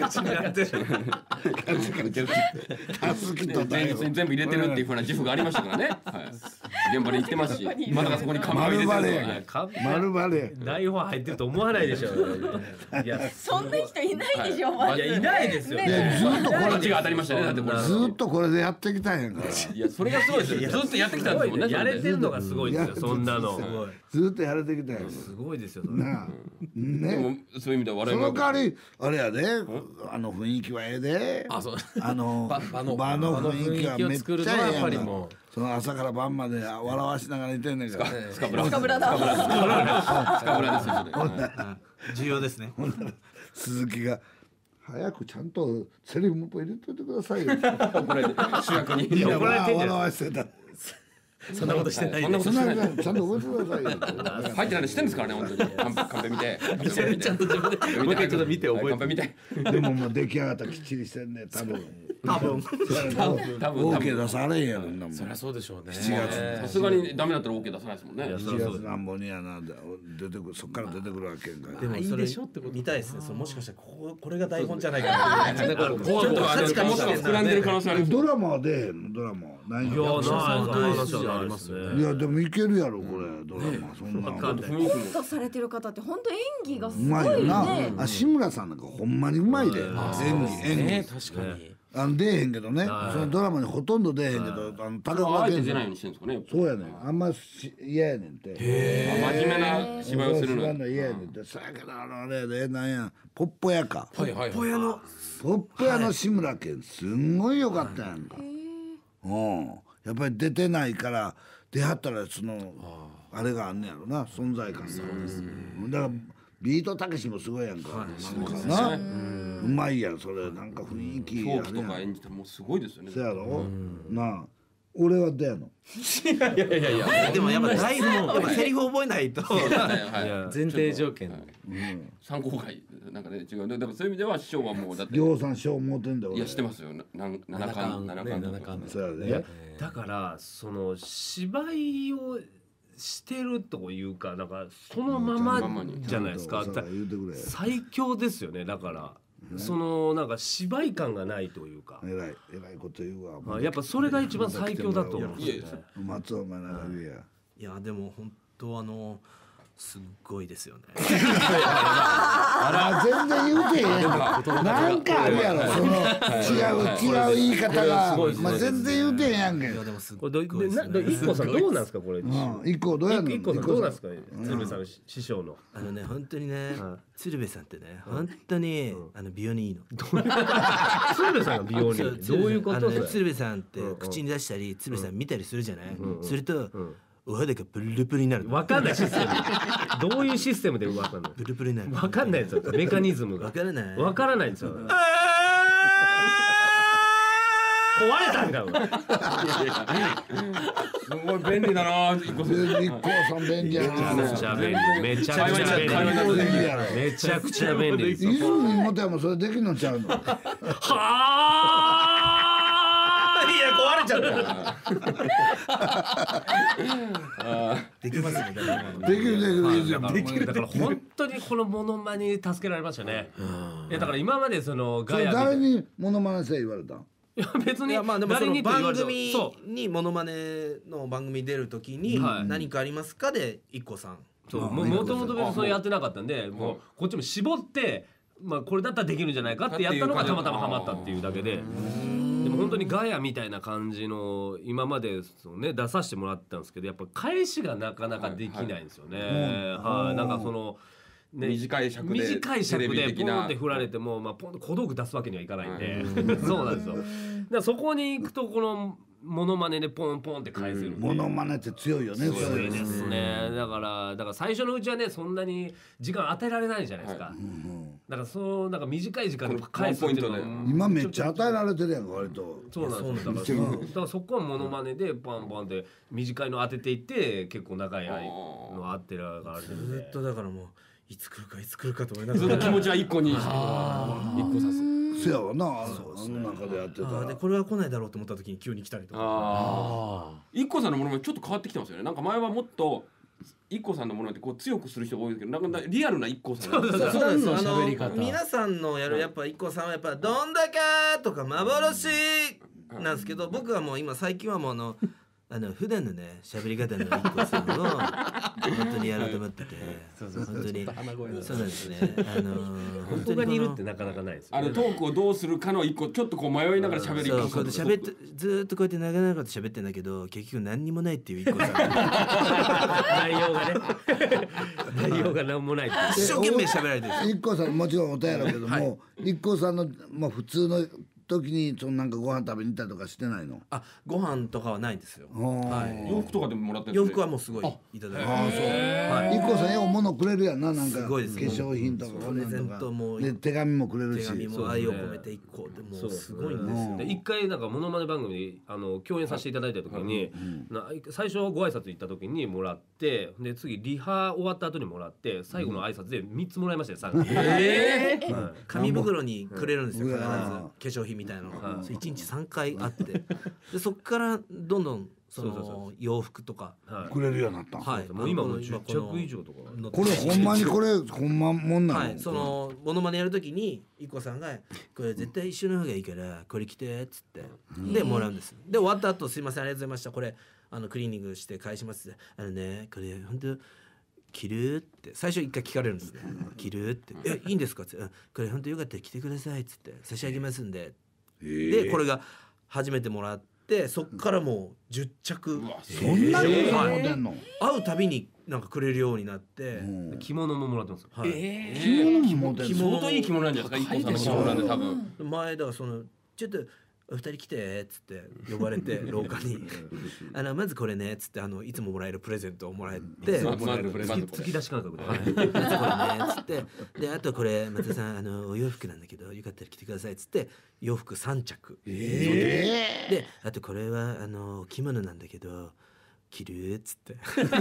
S2: 助けと台本
S3: 全部入れてるっていうふうな自負がありましたからね。現場で言ってますしまだそこにカメラ入れてる。
S2: 丸バレ
S5: 台本入ってると思わないでしょ。いや
S1: そんな人いないでしょ。まず
S5: いやいないですよ。
S2: ずっとこれ
S3: が当たりましたね。だってこれ
S2: ずっとこれでやってきたんやんから。
S3: いやそれがすごいですよ。ずっとやってきたんですもんね。
S5: やれてるのがすごいですよ。そんなの
S2: ずっとやれてきたんやん。
S5: すごいですよ。
S2: なあ
S3: でもそういう意味では我々
S2: その代わりあれやで雰囲気はええで場の雰囲気はめっちゃええやんか。その朝から晩まで笑わしながらいてんねんから。
S3: スカブラ
S1: スカブラだ。
S3: スカブラですよ。
S6: 重要ですね。
S2: 鈴木が早くちゃんとセリフも入れといてくださいよ。
S3: これ主役に
S2: いや笑わしてた。
S6: そんなことしてない
S3: そんなことしてない。
S2: ちゃんと覚えてくださいよ。
S3: 入ってないのしてんですからね本当に。カンペ見て。
S6: ちゃんと自分で
S7: もう一回ちょっと見て覚えて
S3: カンペ見て。
S2: でももう出来上がったらきっちりしてんね多分。
S6: 多分
S2: OK 出されんやろんなもん。
S7: そりゃそうでしょうね。
S3: さすがにダメだったら OK 出さないですもんね。
S2: 7月なんぼにやな出てくるそっから出てくるわけやんから。
S6: でもそれ見たいですね。もしかしたらこれが台本じゃないかな。
S3: ちょっと膨らんでる可能性ある。
S2: ドラマは出えへんのドラマはないの。いやでもいけるやろこれドラマそんな。
S1: コントされてる方って本当演技がす
S2: うまい
S1: ごい
S2: よな
S1: ね。
S2: 志村さんなんかほんまにうまいで演技
S7: 確かに。
S2: 出えへんけどねそのドラマにほとんど出えへんけど高
S3: あ
S2: 岡健さん
S3: えて出ないようにしてるんですかね。
S2: そうやねんあんま嫌やねんって
S3: 真面目な芝居をするの。
S2: 芝居の嫌やねんってさやけどあれでなんやポッポ屋か
S7: はいはい。
S6: 親の
S2: ポッポ屋の志村けんすんごいよかったやんかやっぱり出てないから出はったらそのあれがあんねやろな存在感がだからビートたけしもすごいやんかなんかなうまいやんそれなんか雰囲気
S3: 狂気とか演じてもうすごいですよね。
S2: そやろなあ俺はどうやの
S6: でもやっぱ台本やっぱセリフ覚えないと
S7: 前提条件。
S3: 参考外なんかね違う。だからそういう意味では師匠はもうだって
S2: 量産賞持ってんだよ俺
S3: いやしてますよ。7巻
S2: そうや
S5: いや
S2: で
S5: だからその芝居をしてるというかなんかそのままじゃないですか。
S2: そう言うてくれ
S5: 最強ですよね。だからそのなんか芝居感がないというか
S2: えらいこと言うわ
S5: やっぱそれが一番最強だと思うんですよね。
S2: 松尾お前なんか言うや
S6: いやでも本当すっごいですよね。
S2: あ全然言うてへんやんかなんかあるやろその違う言い方がまあ全然言うてへんやんけ
S6: いやでもすっ
S5: こ
S6: ごい
S5: れ一個さんどうなんですかこれ。
S2: 一個どうやんの
S5: 一個さんどうなんですか鶴瓶さん師匠の。
S6: 本当にね鶴瓶さんってね本当に美容にいいの。
S5: 鶴瓶さんが美容にどういうこと？
S6: 鶴瓶さんって口に出したり鶴瓶さん見たりするじゃない。するとお肌がプルプルになる。
S5: 分かんないシステム。どういうシステムで分かんない。
S6: プルプルになる。
S5: 分かんないですよ。メカニズムが。
S6: 分からない。
S5: 分からないんですよ。壊れたんだ。
S3: すごい便利だな。一個
S2: さん便利やな
S5: めちゃ便利。めちゃくちゃ便利。めちゃくちゃ便利。
S2: 泉元山もそれできるのちゃうの
S5: はあ。いや壊れちゃった。
S6: できますね。
S2: できる
S5: だから本当にこのモノマネに助けられましたね。いやだから今までその
S2: ガヤ誰にモノマネせ言われたん？
S5: いや別に
S6: まあでもその番組
S5: そう
S6: にモノマネの番組出るときに何かありますかでIKKOさん。
S5: もともと別にそれやってなかったんでもうこっちも絞ってまあこれだったらできるんじゃないかってやったのがたまたまハマったっていうだけで。でも本当にガヤみたいな感じの今までね出させてもらったんですけどやっぱ返しがなかなかできないんですよね。はいなんかそのね
S3: 短い尺で
S5: ポンって振られてもまあポンと小道具出すわけにはいかないんでそうなんですよ。だからそこに行くとこのモノマネでポンポンって返せる。
S2: モノマネって強いよね。
S5: 強いですね。だから最初のうちはねそんなに時間与えられないじゃないですか。だからそうなんか短い時間で返すっていうのは
S2: 今めっちゃ与えられてるやんか割と。
S5: そうなんですよ。だからそこはモノマネでパンパンって短いの当てていって結構長いの当てられてるんで。
S6: ずっとだからもういつ来るかと思いながら。
S3: ずっと気持ちは一個に一個さす。
S2: せやわなあの中でやってたら
S6: でこれは来ないだろうと思った時に急に来たりとか。
S3: IKKOさんのものもちょっと変わってきてますよね。なんか前はもっとIKKOさんのものってこう強くする人が多いけどなんかリアルなIKKOさん
S6: そうです皆さんのやるやっぱIKKOさんはやっぱどんだけとか幻なんですけど僕はもう今最近はもう普段のね喋り方のIKKOさんを本当にやろうと思ってて本当にそうなんですね
S5: 本当にいるってなかなかないですよね。
S3: トークをどうするかの一個ちょっとこう迷いながら喋り
S6: そうこうやって喋ってずっとこうやって長々と喋ってんだけど結局何にもないっていうIKKOさん
S5: 内容がね内容が何もない
S6: 一生懸命喋られてる。
S2: IKKOさんもちろんおたやろうけどもIKKOさんのまあ普通の時になんかご飯食べに行ったりとかしてないの？
S6: あ、ご飯とかはないんですよ。
S3: 洋服とかでももらってるんですね。
S6: 洋服はもうすごいいただいて。
S2: ああ、そう。IKKOさんよう物くれるやんな、なんか
S6: すごいです
S2: 化粧品とか
S6: プレゼントも
S2: で手紙もくれるし。
S6: 手紙も愛を込めてIKKOでもうすごいんですよ。
S5: で一回なんかモノマネ番組で共演させていただいた時に、最初ご挨拶行った時にもらって、で次リハ終わった後にもらって、最後の挨拶で3つもらいましたよ。
S6: 紙袋にくれるんですよ、必ず化粧品みたいなのが1日3回あって、でそっからどんどんその洋服とか
S2: くれるようになった。
S6: はい、
S5: もう今も10着以上とか。
S2: これほんまにこれほんまもんなの？
S6: はい、そのモノマネやるときにIKKOさんがこれ絶対一緒の方がいいからこれ着てっつってでもらうんです。で終わった後すいませんありがとうございました、これクリーニングして返しますって、ねこれ本当着るって最初一回聞かれるんですね。着るっていいんですかって、これ本当よかったら着てくださいっつって差し上げますんで、でこれが初めてもらって、そっからもう10着
S2: そんなに持ってんの？
S6: 会うたびになんかくれるようになって、
S5: 着物ももらってますよ。
S2: 着物も持ってんの？
S3: 相当いい着物なんじゃないですか、IKKOさんの着物なんで多分。
S6: 前だからちょっとお二人来てっつって呼ばれて廊下にまずこれねっつっていつももらえるプレゼントをもらえて、
S5: 突き出し感覚で、
S6: まずこれねっつって、であとこれ松田さんお洋服なんだけどよかったら着てくださいっつって洋服3着、であとこれは着物なんだけど着るっつって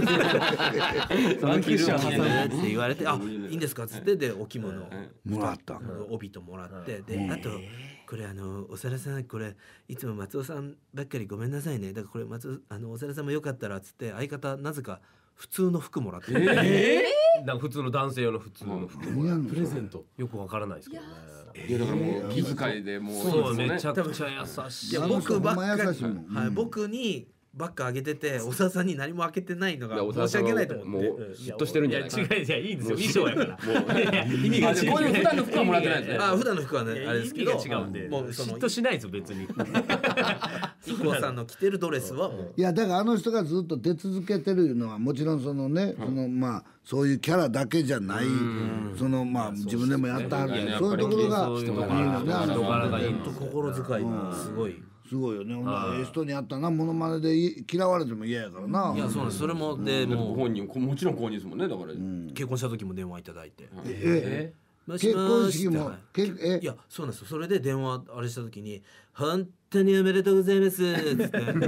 S7: 着る
S6: って言われて、あいいんですかっつって、でお着物
S2: もらった。
S6: 帯ともらって、であとこれお皿さんこれいつも松尾さんばっかりごめんなさいね、だからこれお皿さんもよかったらっつって相方なぜか普通の服もらって、
S5: なんか普通の男性用の普通の服
S7: プレゼント
S5: よくわからないですけどね。
S3: いやだからもう気遣いでもう
S5: そうめちゃくちゃ優しい。
S6: 僕ばっかり
S2: 優しいもん。
S6: はい、僕にばっかあげてて、おささんに何も開けてないのが申し訳ないと思って。
S3: もう嫉妬してるんじゃないですか。
S5: いやいいんですよ、衣装やから意味が違う。
S3: こういう普段の服はもらってないですね。
S6: 普段の服はねあれですけど、
S5: 意味が違うんで
S6: もう
S5: 嫉妬しないですよ別に。
S6: IKKOさんの着てるドレスはもう
S2: いやだから人がずっと出続けてるのはもちろんまあそういうキャラだけじゃない、まあ自分でもやったはるけど、そういうところがいいよね。
S5: 人柄がいい
S6: と心遣いがすごい。
S2: すごいよね。人にやったな、モノマネで嫌われても嫌やからな。
S6: いやそうなんです。それもでも
S3: 本人もちろん公認ですもんね。だから
S6: 結婚した時も電話いただいて、
S2: 結婚式も
S6: いやそうなんですよ。それで電話あれした時に本当におめでとうございますって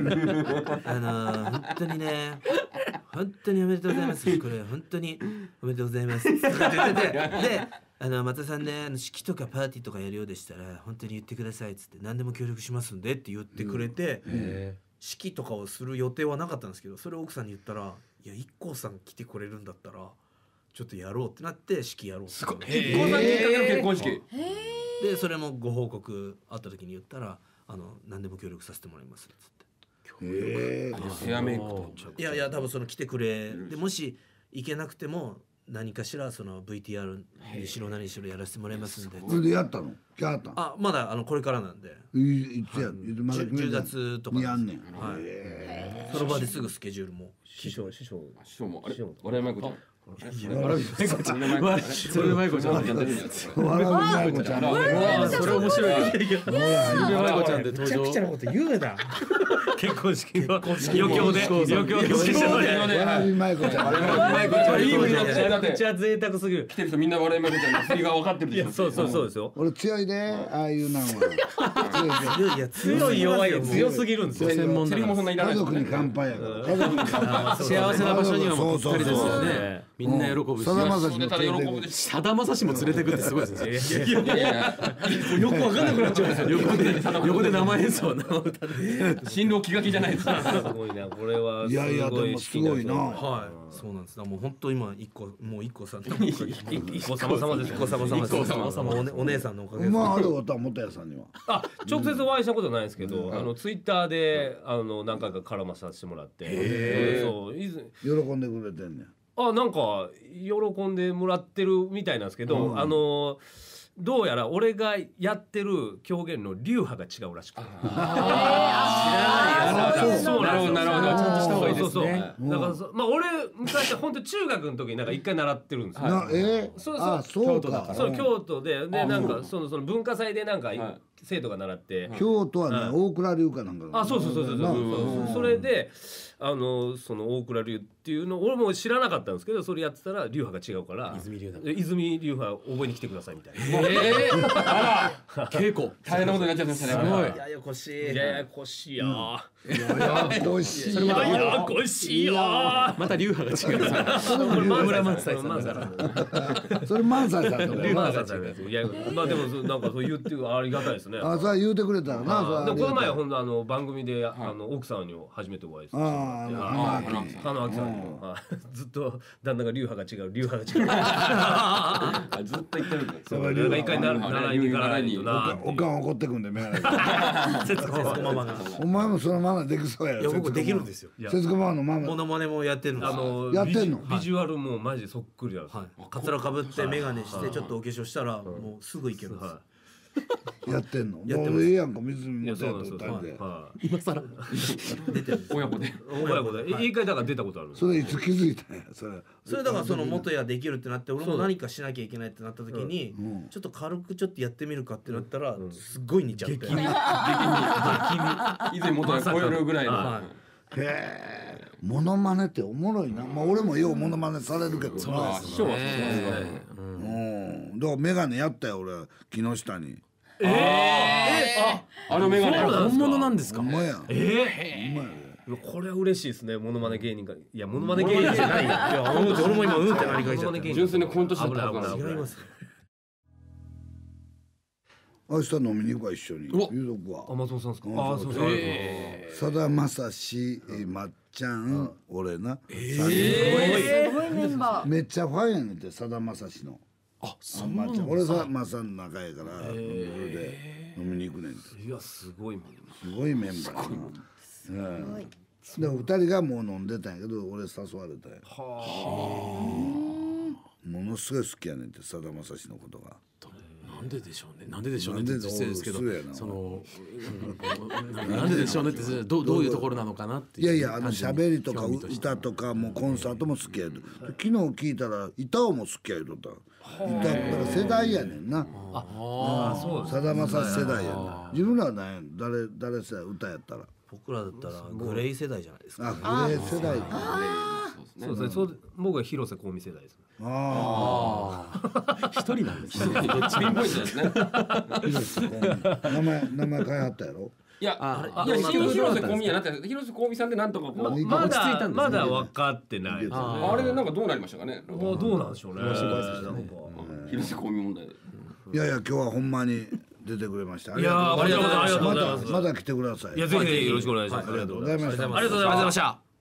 S6: 本当にね本当におめでとうございますこれ本当におめでとうございますって言ってて、で松田さんね式とかパーティーとかやるようでしたら本当に言ってくださいっつって何でも協力しますんでって言ってくれて、式とかをする予定はなかったんですけど、それを奥さんに言ったらいやIKKOさん来てくれるんだったらちょっとやろうってなって式やろうって。
S3: すごい。IKKOさんきっかけの結婚式。
S6: でそれもご報告あった時に言ったら何でも協力させてもらいますっつって。
S3: ヘアメイクと。
S6: いや多分来てくれで、もし行けなくても何かしらVTR にしろ何にしろやらせてもらいますんで。
S2: これでやったの？やったの？
S6: まだこれからなんで。
S2: いつや？
S6: 10月とか
S2: にやんねん。
S6: はい。その場ですぐスケジュールも。
S5: 師匠
S3: もあれ笑いまいこちゃん。
S7: それ舞子ちゃん。
S2: 笑う舞子ちゃん。
S7: それ面白い。それ舞子ちゃんで登場。めちゃくちゃなこと言うな。
S5: 結婚式の余興で
S2: 笑い舞子ちゃん。
S5: めちゃくちゃ贅沢すぎる。
S3: 来てる人みんな笑いまいこちゃんの振りが分かってるでしょ。
S5: そうですよ。
S2: 俺強いで、ああいうなんは。
S6: いや
S5: 強い弱いよ強すぎるんですよ。専門だから。
S2: 家族に乾杯やから。家族に乾杯。
S7: 幸せな場所にはもうぴったりですよね。みんな喜ぶし。
S2: さだまさしも
S3: 喜ぶでし。
S7: さだまさしも連れてくってすごいですね。
S5: よく分かんなくなっちゃうんですよ。
S7: 横で生演奏生歌で。
S3: 新郎気が気じゃないですか。
S5: すごいなこれは。
S2: いやでもすごいな。
S6: はい。そうなんです。もう本当今IKKOさんと
S5: IKKO様です。
S6: IKKO様お姉さんのおかげで。
S2: まああれは元谷さんには。
S5: 直接お会いしたことないんですけど、ツイッターで何回か絡まさせてもらって、そう
S2: 喜んでくれてんねん。
S5: なんか喜んでもらってるみたいなんですけど、どうやら俺がやってる狂言の流派が違うらしくて。
S3: 知らないよ。そうなるほどちゃんとした方がいいですね。
S5: だからまあ俺昔本当中学の時になんか一回習ってるんですよ。
S2: そうか。
S5: そう京都でなんかその文化祭でなんか生徒が習って、
S2: 京都はね大倉流かなんか。
S5: あ、そうそれでその大倉流っていうの俺も知らなかったんですけど、それやってたら流派が違うから泉流派覚えに来てくださいみたいな。
S7: 稽古
S3: 大変なことになっちゃいましたね。
S6: ややこしい。
S5: ややこしいよ。
S2: ややこしい。
S5: ややこしいよ。
S7: また流派が違う。
S5: 村萬斎さん。
S2: それ萬斎さんとか。
S5: 龍馬さんです。いや、まあでもなんかそう言ってありがたいですね。
S2: あ、それ言うてくれたらな。
S5: でこの前本当番組で奥さんに初めてお会いして、花明さんにもずっと旦那が流派が違う流派が違う。ずっと言ってるんで。そう、一回習いに行かないとな。
S2: おかん怒ってくんで、メガネ。
S6: 節子ママが。
S2: お前もそのママできそうや。
S6: いや僕できるんですよ。
S2: 節子ママのママ。
S6: モノマネもやってるんです。
S2: やってんの。
S5: ビジュアルもマジそっくりやる。
S6: カツラかぶってメガネしてちょっとお化粧したらもうすぐいけるんです。
S2: やってんの。もうええやんか、水もやってると
S7: 今更
S6: 出てる。
S3: 親子で
S5: 一回だから出たことある。
S2: それいつ気づいたんや。そ
S6: れだからその元やできるってなって、俺も何かしなきゃいけないってなった時にちょっと軽くちょっとやってみるかってなったらすっごい似ちゃって。
S3: 以前元に超えるぐらいの。
S2: へえ。モノマネっておもろいな。まあ俺もようモノマネされるけどな。
S3: そうです
S2: ね。だからメガネやったよ俺木下に。
S3: あのメガネ
S7: 本物なんですか。
S2: ほんまや。
S5: これは嬉しいですね。モノマネ芸人が、いやモノマネ芸人じゃないよ。いや俺も今ってなり返しちゃった。
S3: 純粋にコント師だったから。
S5: 違います。
S2: 明日飲みに行くわ一緒に。言うとくわ。
S5: 松本さんですか。あ、そうそう。
S2: さだまさし、まっちゃん、俺な。
S1: すごいメンバー。
S2: めっちゃファンやねんて、さだまさしの。
S7: あ、そうなんですか。
S2: 俺さまさんの仲やから、それで飲みに行くねんて。
S5: いやすごいメンバー。
S2: すごいメンバーやな。で二人がもう飲んでたんやけど、俺誘われたんや。ものすごい好きやねんて、さだまさしのことが。
S7: なんででしょうね。なんででしょうねって失礼ですけど、その
S2: なん
S7: ででしょうねってどういうところなのかなっていう。
S2: いやいや、喋りとか歌とかもコンサートも好きやで。昨日聞いたら板尾も好きや言うとった。板尾から世代やねんな。
S5: そうです。
S2: さだまさし世代やねん。自分らは何や誰世代歌やったら。
S6: 僕らだったらグレイ世代じゃないですか。
S2: あ、グレー世代。
S5: そうですね。僕は広瀬香美世代です。
S2: あ
S7: あ、一人なんですね。
S3: どっちピンポイントですね。
S2: 名前変えはったやろ。
S3: いや、広瀬香美やなって、広瀬香美さんでなんとかこう
S5: まだ分かってない。
S3: あれでなんかどうなりましたかね。
S5: どうなんでしょうね。
S3: 広瀬香美問題で。
S2: いやいや、今日はほんまに出てくれました。
S5: いや、ありがとうございます。
S2: また来てください。
S5: いや、ぜひよろしくお願いします。
S2: ありがとうございました。
S5: ありがとうございました。